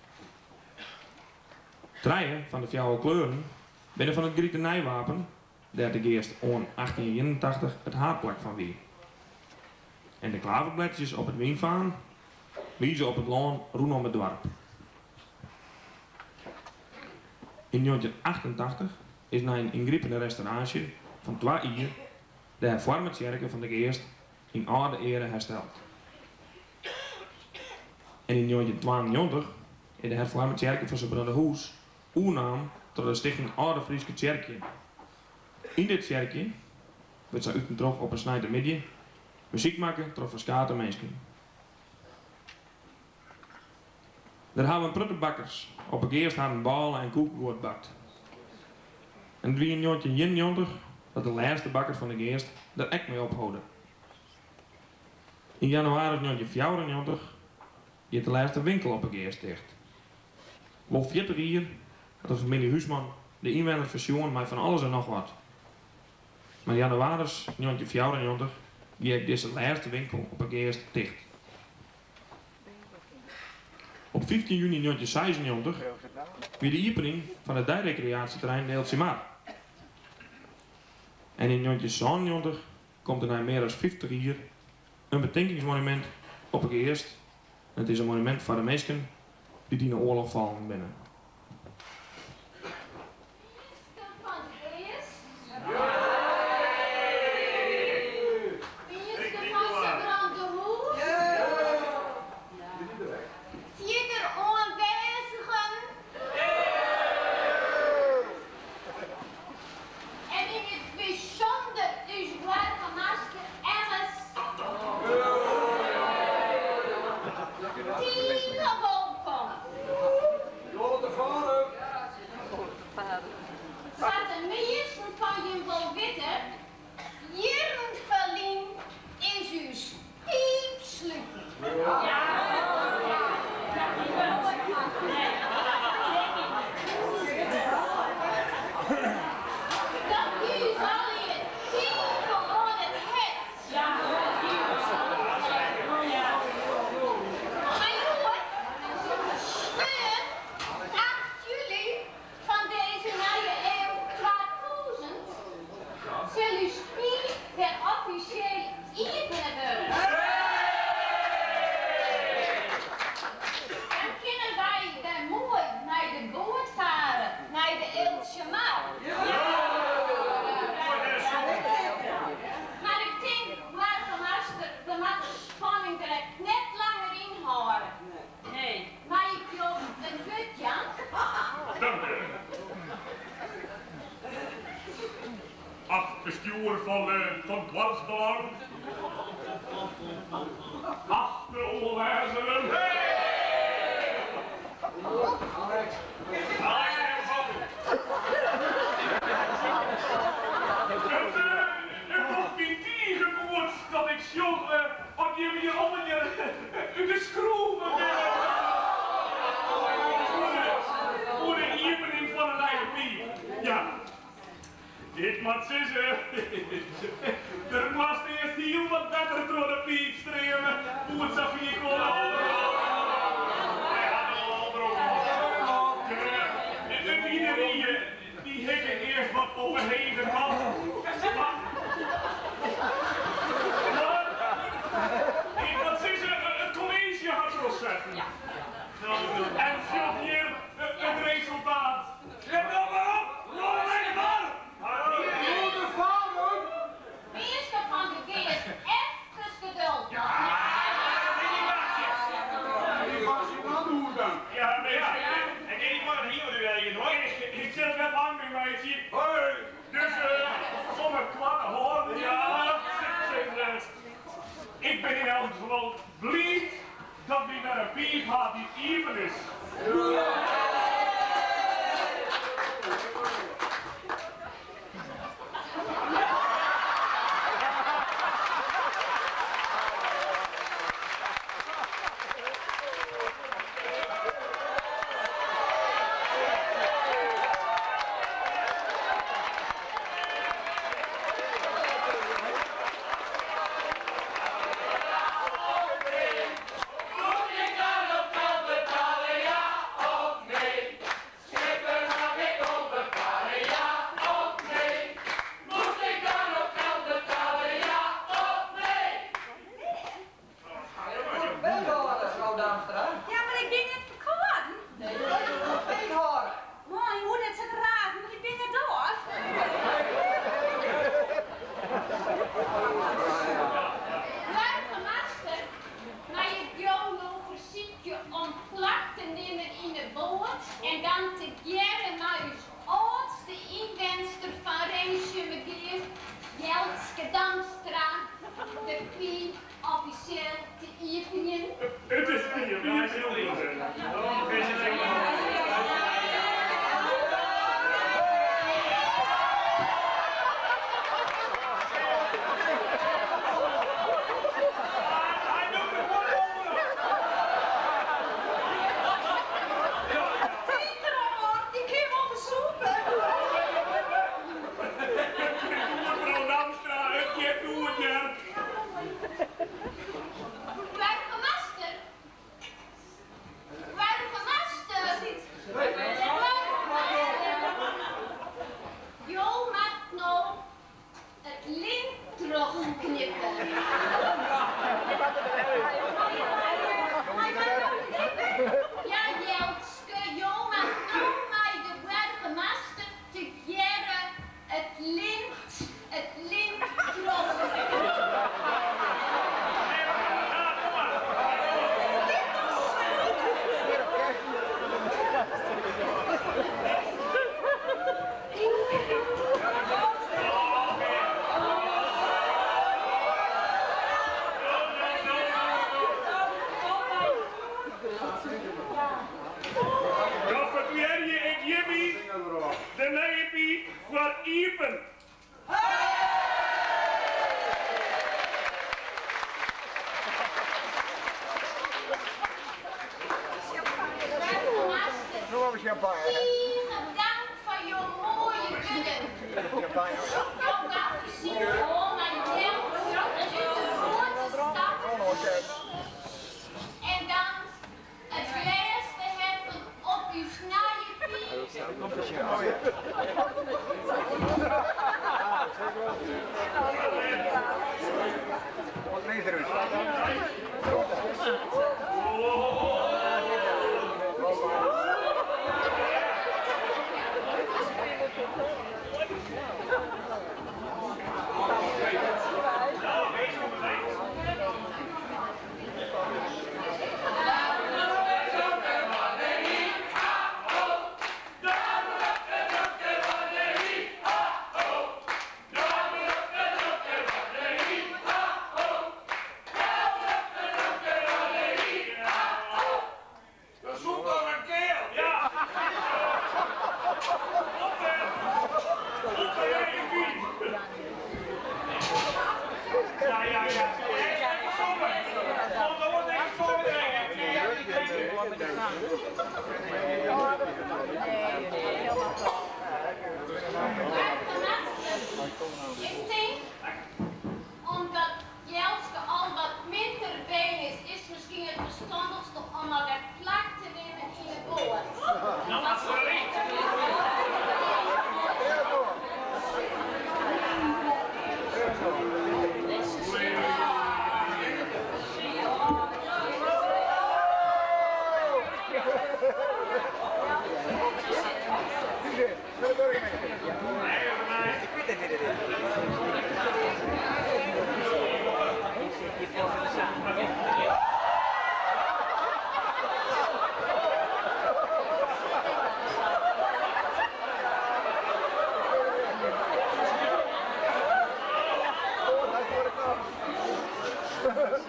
Treien van de fjouwe kleuren binnen van het Grietenijwapen, daar de geest on 1881 het haarplak van wie. En de klaverbladjes op het wienvaan wiezen op het loon rondom het dorp. In 1988 is na een ingrijpende restauratie van 2 jaar de hervormde kerken van de geest in oude ere hersteld. En in 1992 is de hervormde kerken van Zeebruggehoes oernaam tot de stichting Oude Frieske Kerkje. In dit kerkje werd ze uit en terug op een snijde midden muziek maken tot verschillende mensen. Daar hebben pruttenbakkers op een geest hadden ballen en koeken bakt. En het was in 1991 dat de laatste bakkers van de geest daar echt mee ophouden. In januari 1994 gaat de laatste winkel op een geest dicht. Op 40 jaar had de familie Huisman de inwoners versioen met van alles en nog wat. Maar in januari 1994 gaat deze laatste winkel op een geest dicht. Op 15 juni 1996 weer de opening van het dijrecreatieterrein Deeltjemar. En in 1997 komt er na meer dan 50 jaar een bedenkingsmonument op een geest. Het is een monument voor de mensen die in de oorlog vallen binnen. Bestuur van dwarsbelang. Achter onderwijzeren. Alex en Van. Het wordt niet tegenwoordig dat ik jongen wat je hier allemaal in de schroeven bent. Voor de opening van een eigen piep. Ja. Dit moet zeggen, er was eerst heel wat beter door de piep streamen, hoe het zag hier kon houden. Wij hadden al brood. Iedereen die hikken eerst wat overheen had. Ik moet zeggen, het college had zo zeggen. En zo hier het resultaat. Let nou maar op, loop lekker maar! Meester van de geest, even geduld. Ik ben in elk geval blij dat we naar een piep had die even is. Ik denk, omdat Jelske al wat minder been is misschien het verstandigste om maar weer plak te nemen in de boord. Nou, wat voor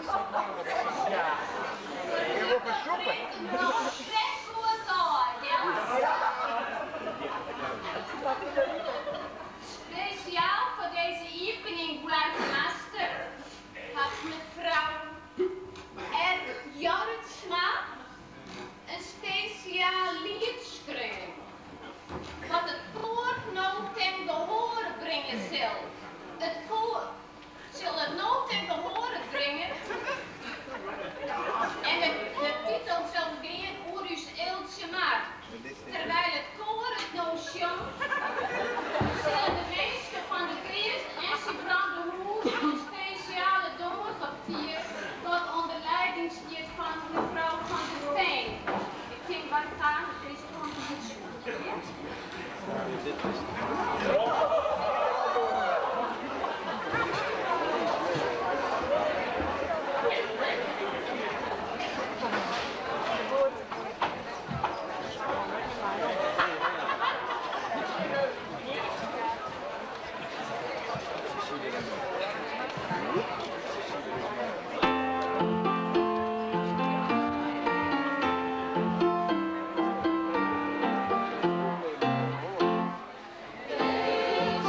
Ja. Je wordt versoepen. Speciaal voor deze evening burgemeester had mevrouw R. Jorritsma een speciaal lied geschreven. Wat het koor nou ten gehoor brengen zal. Het koor zal het nou ten gehoor brengen. En de titel zal gaan Oerus Eeltje maak. Terwijl het koor het nou zongt, zullen de meesten van de Christ en Sibran de Hoes een speciale dongersoptier tot onder leiding stiert van mevrouw van der Veen. Ik denk wat gaan deze compositie. Deze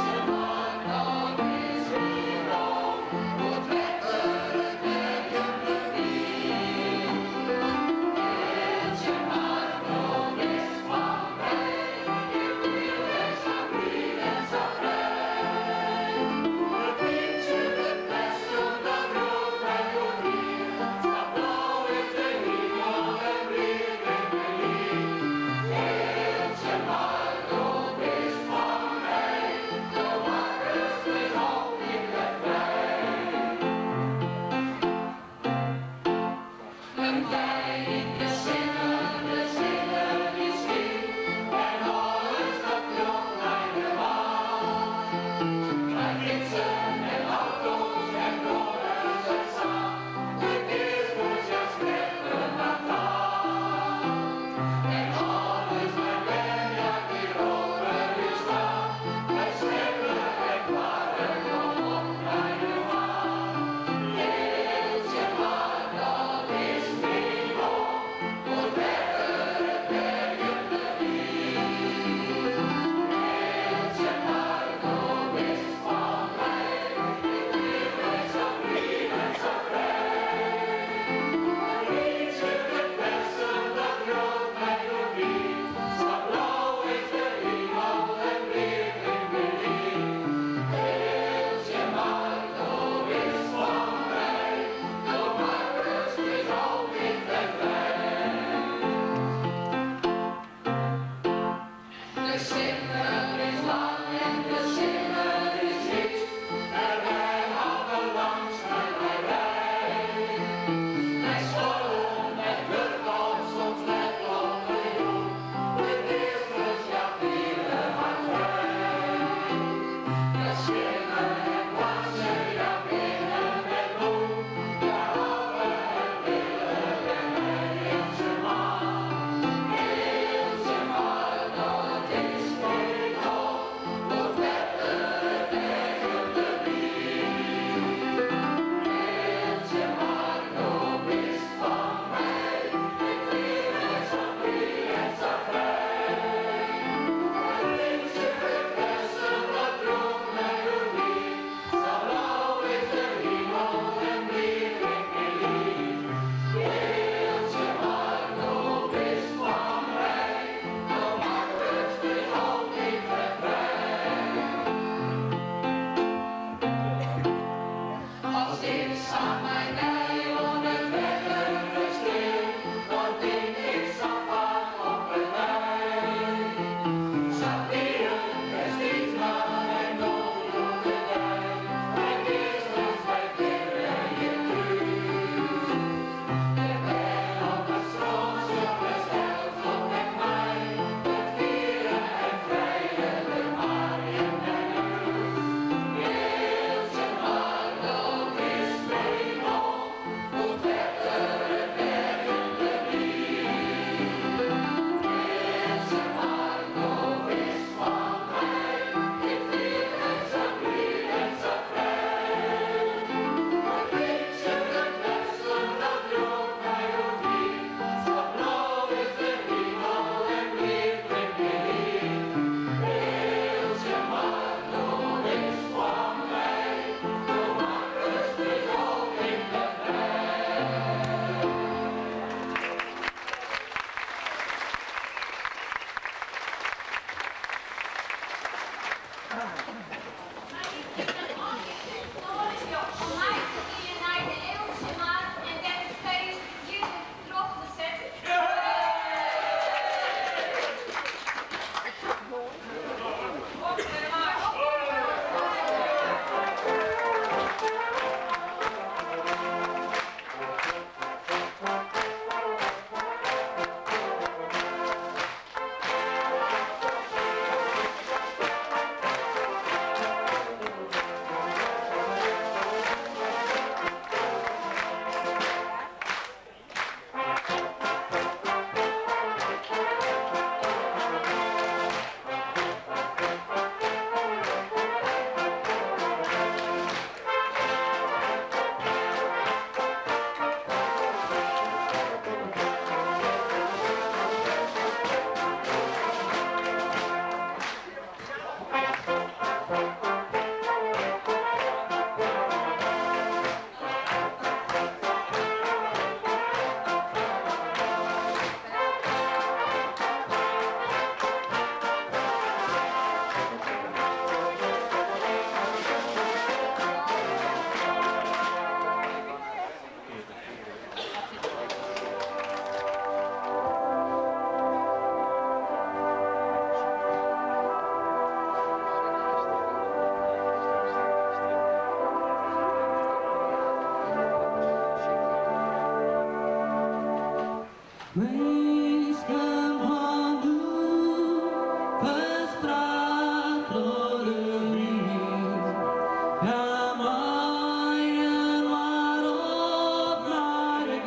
Meesken van doel, verstraat door de wind. Ja, maaien maar op naar de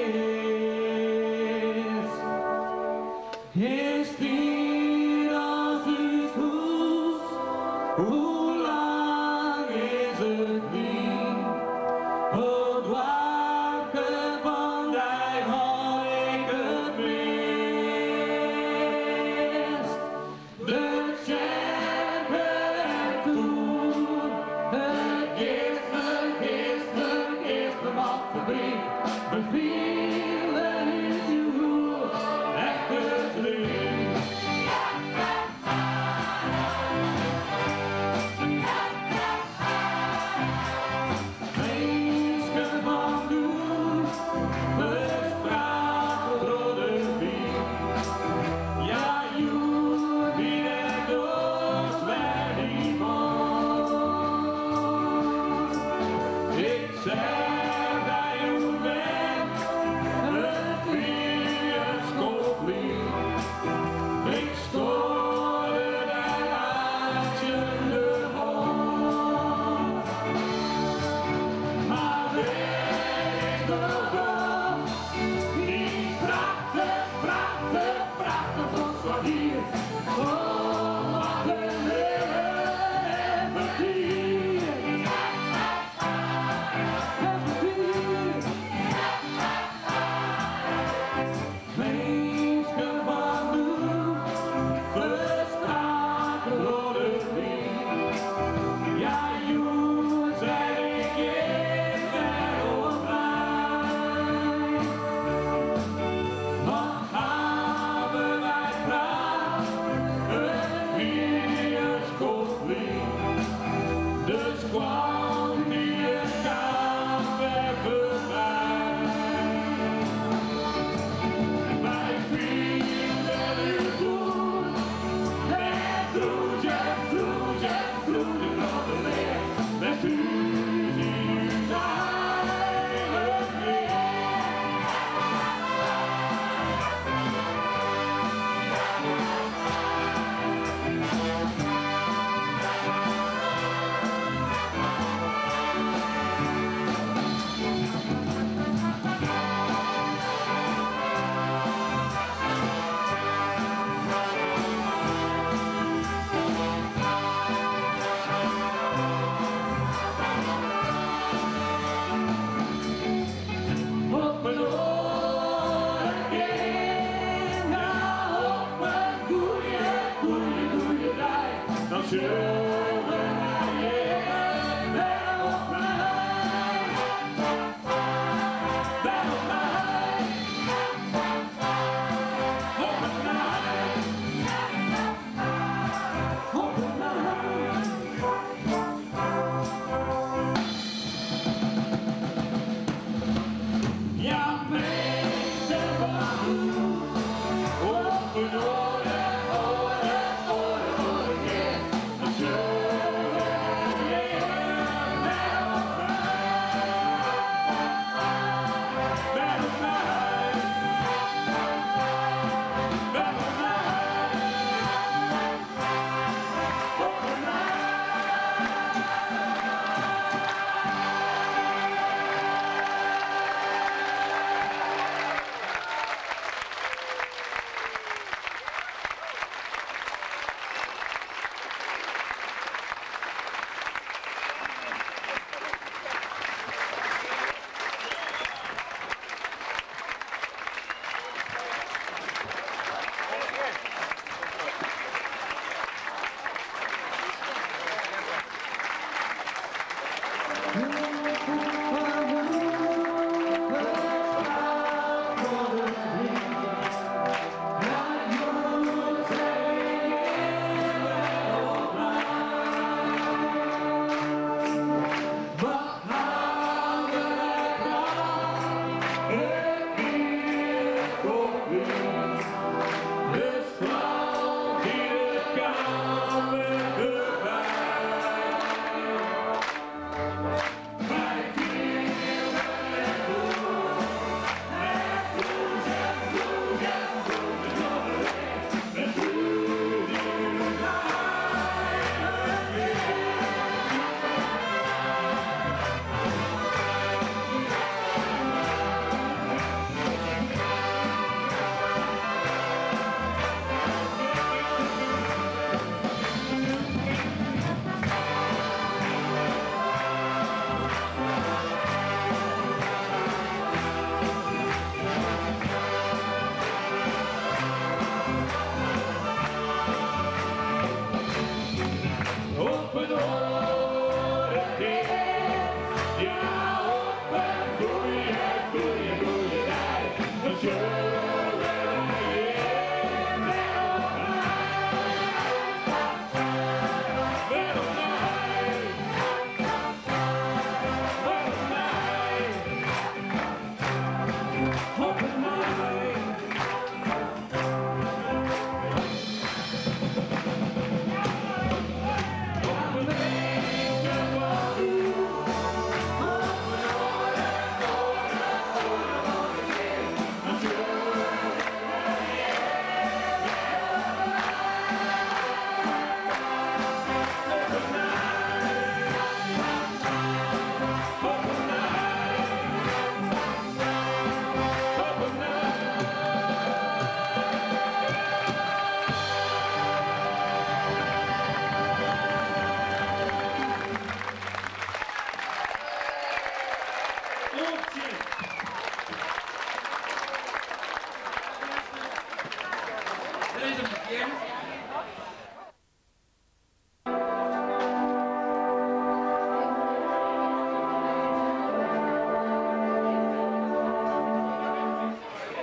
geest. Is die als uw hoes, hoe lang is het niet? Het waken van die hou ik het meest. De tjerken en toen, het gisteren wat verdriet. Bevielen is uw echte lief. Meesken van bloed, verstraat door de wind. Ja, joe, wie er doos werd die man. Ik zeg dat je bent,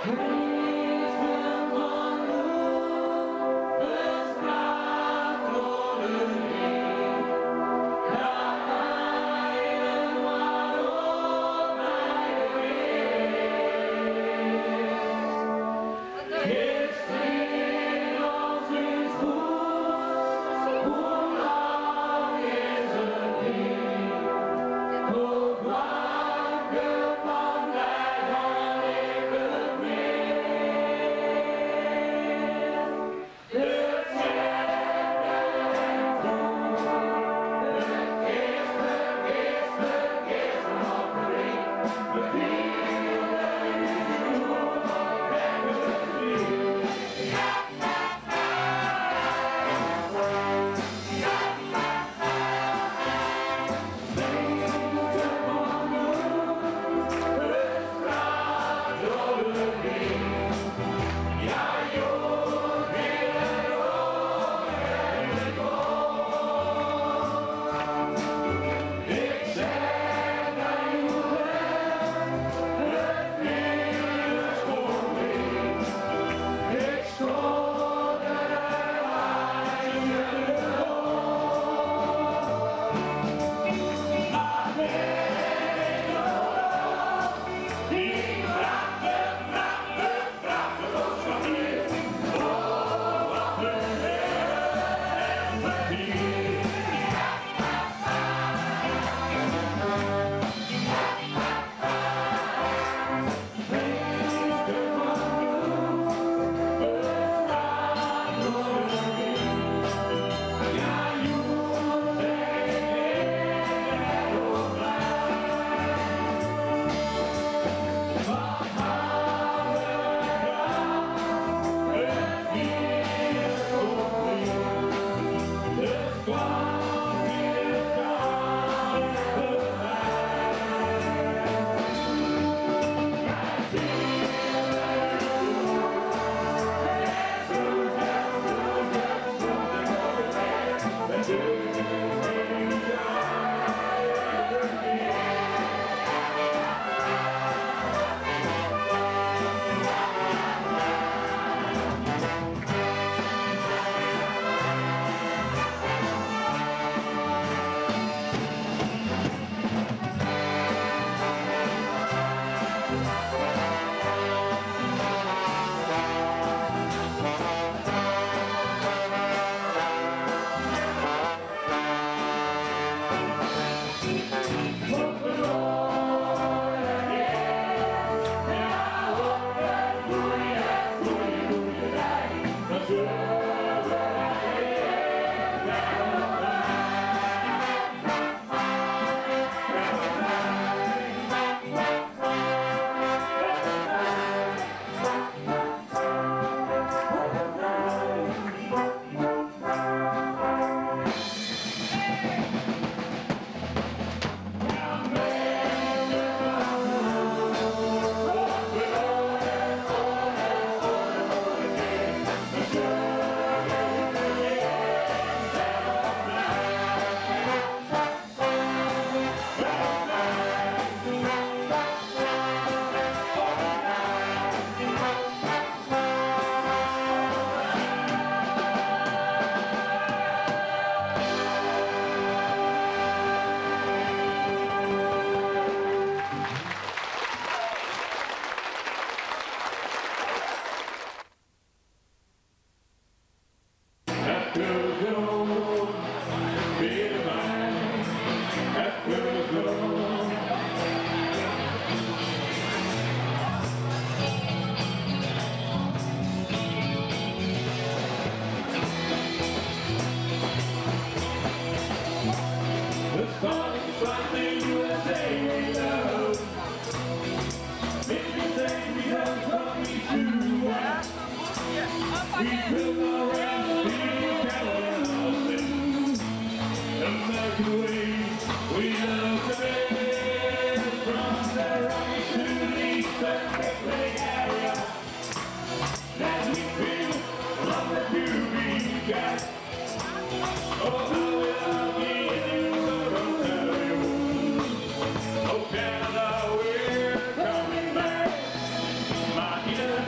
Oh, Canada, we're coming back. My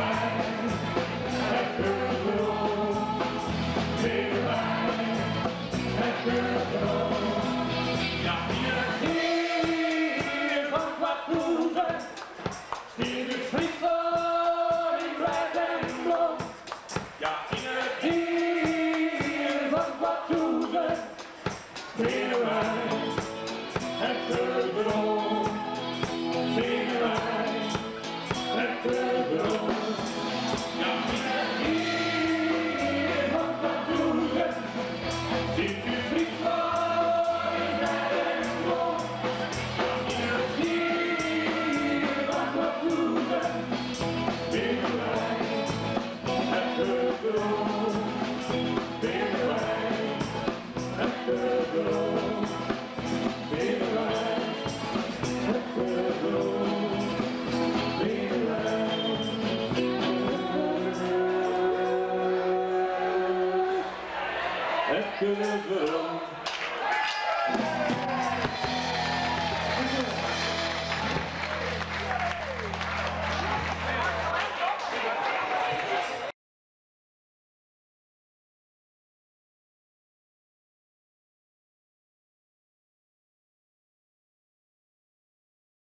Kunnen we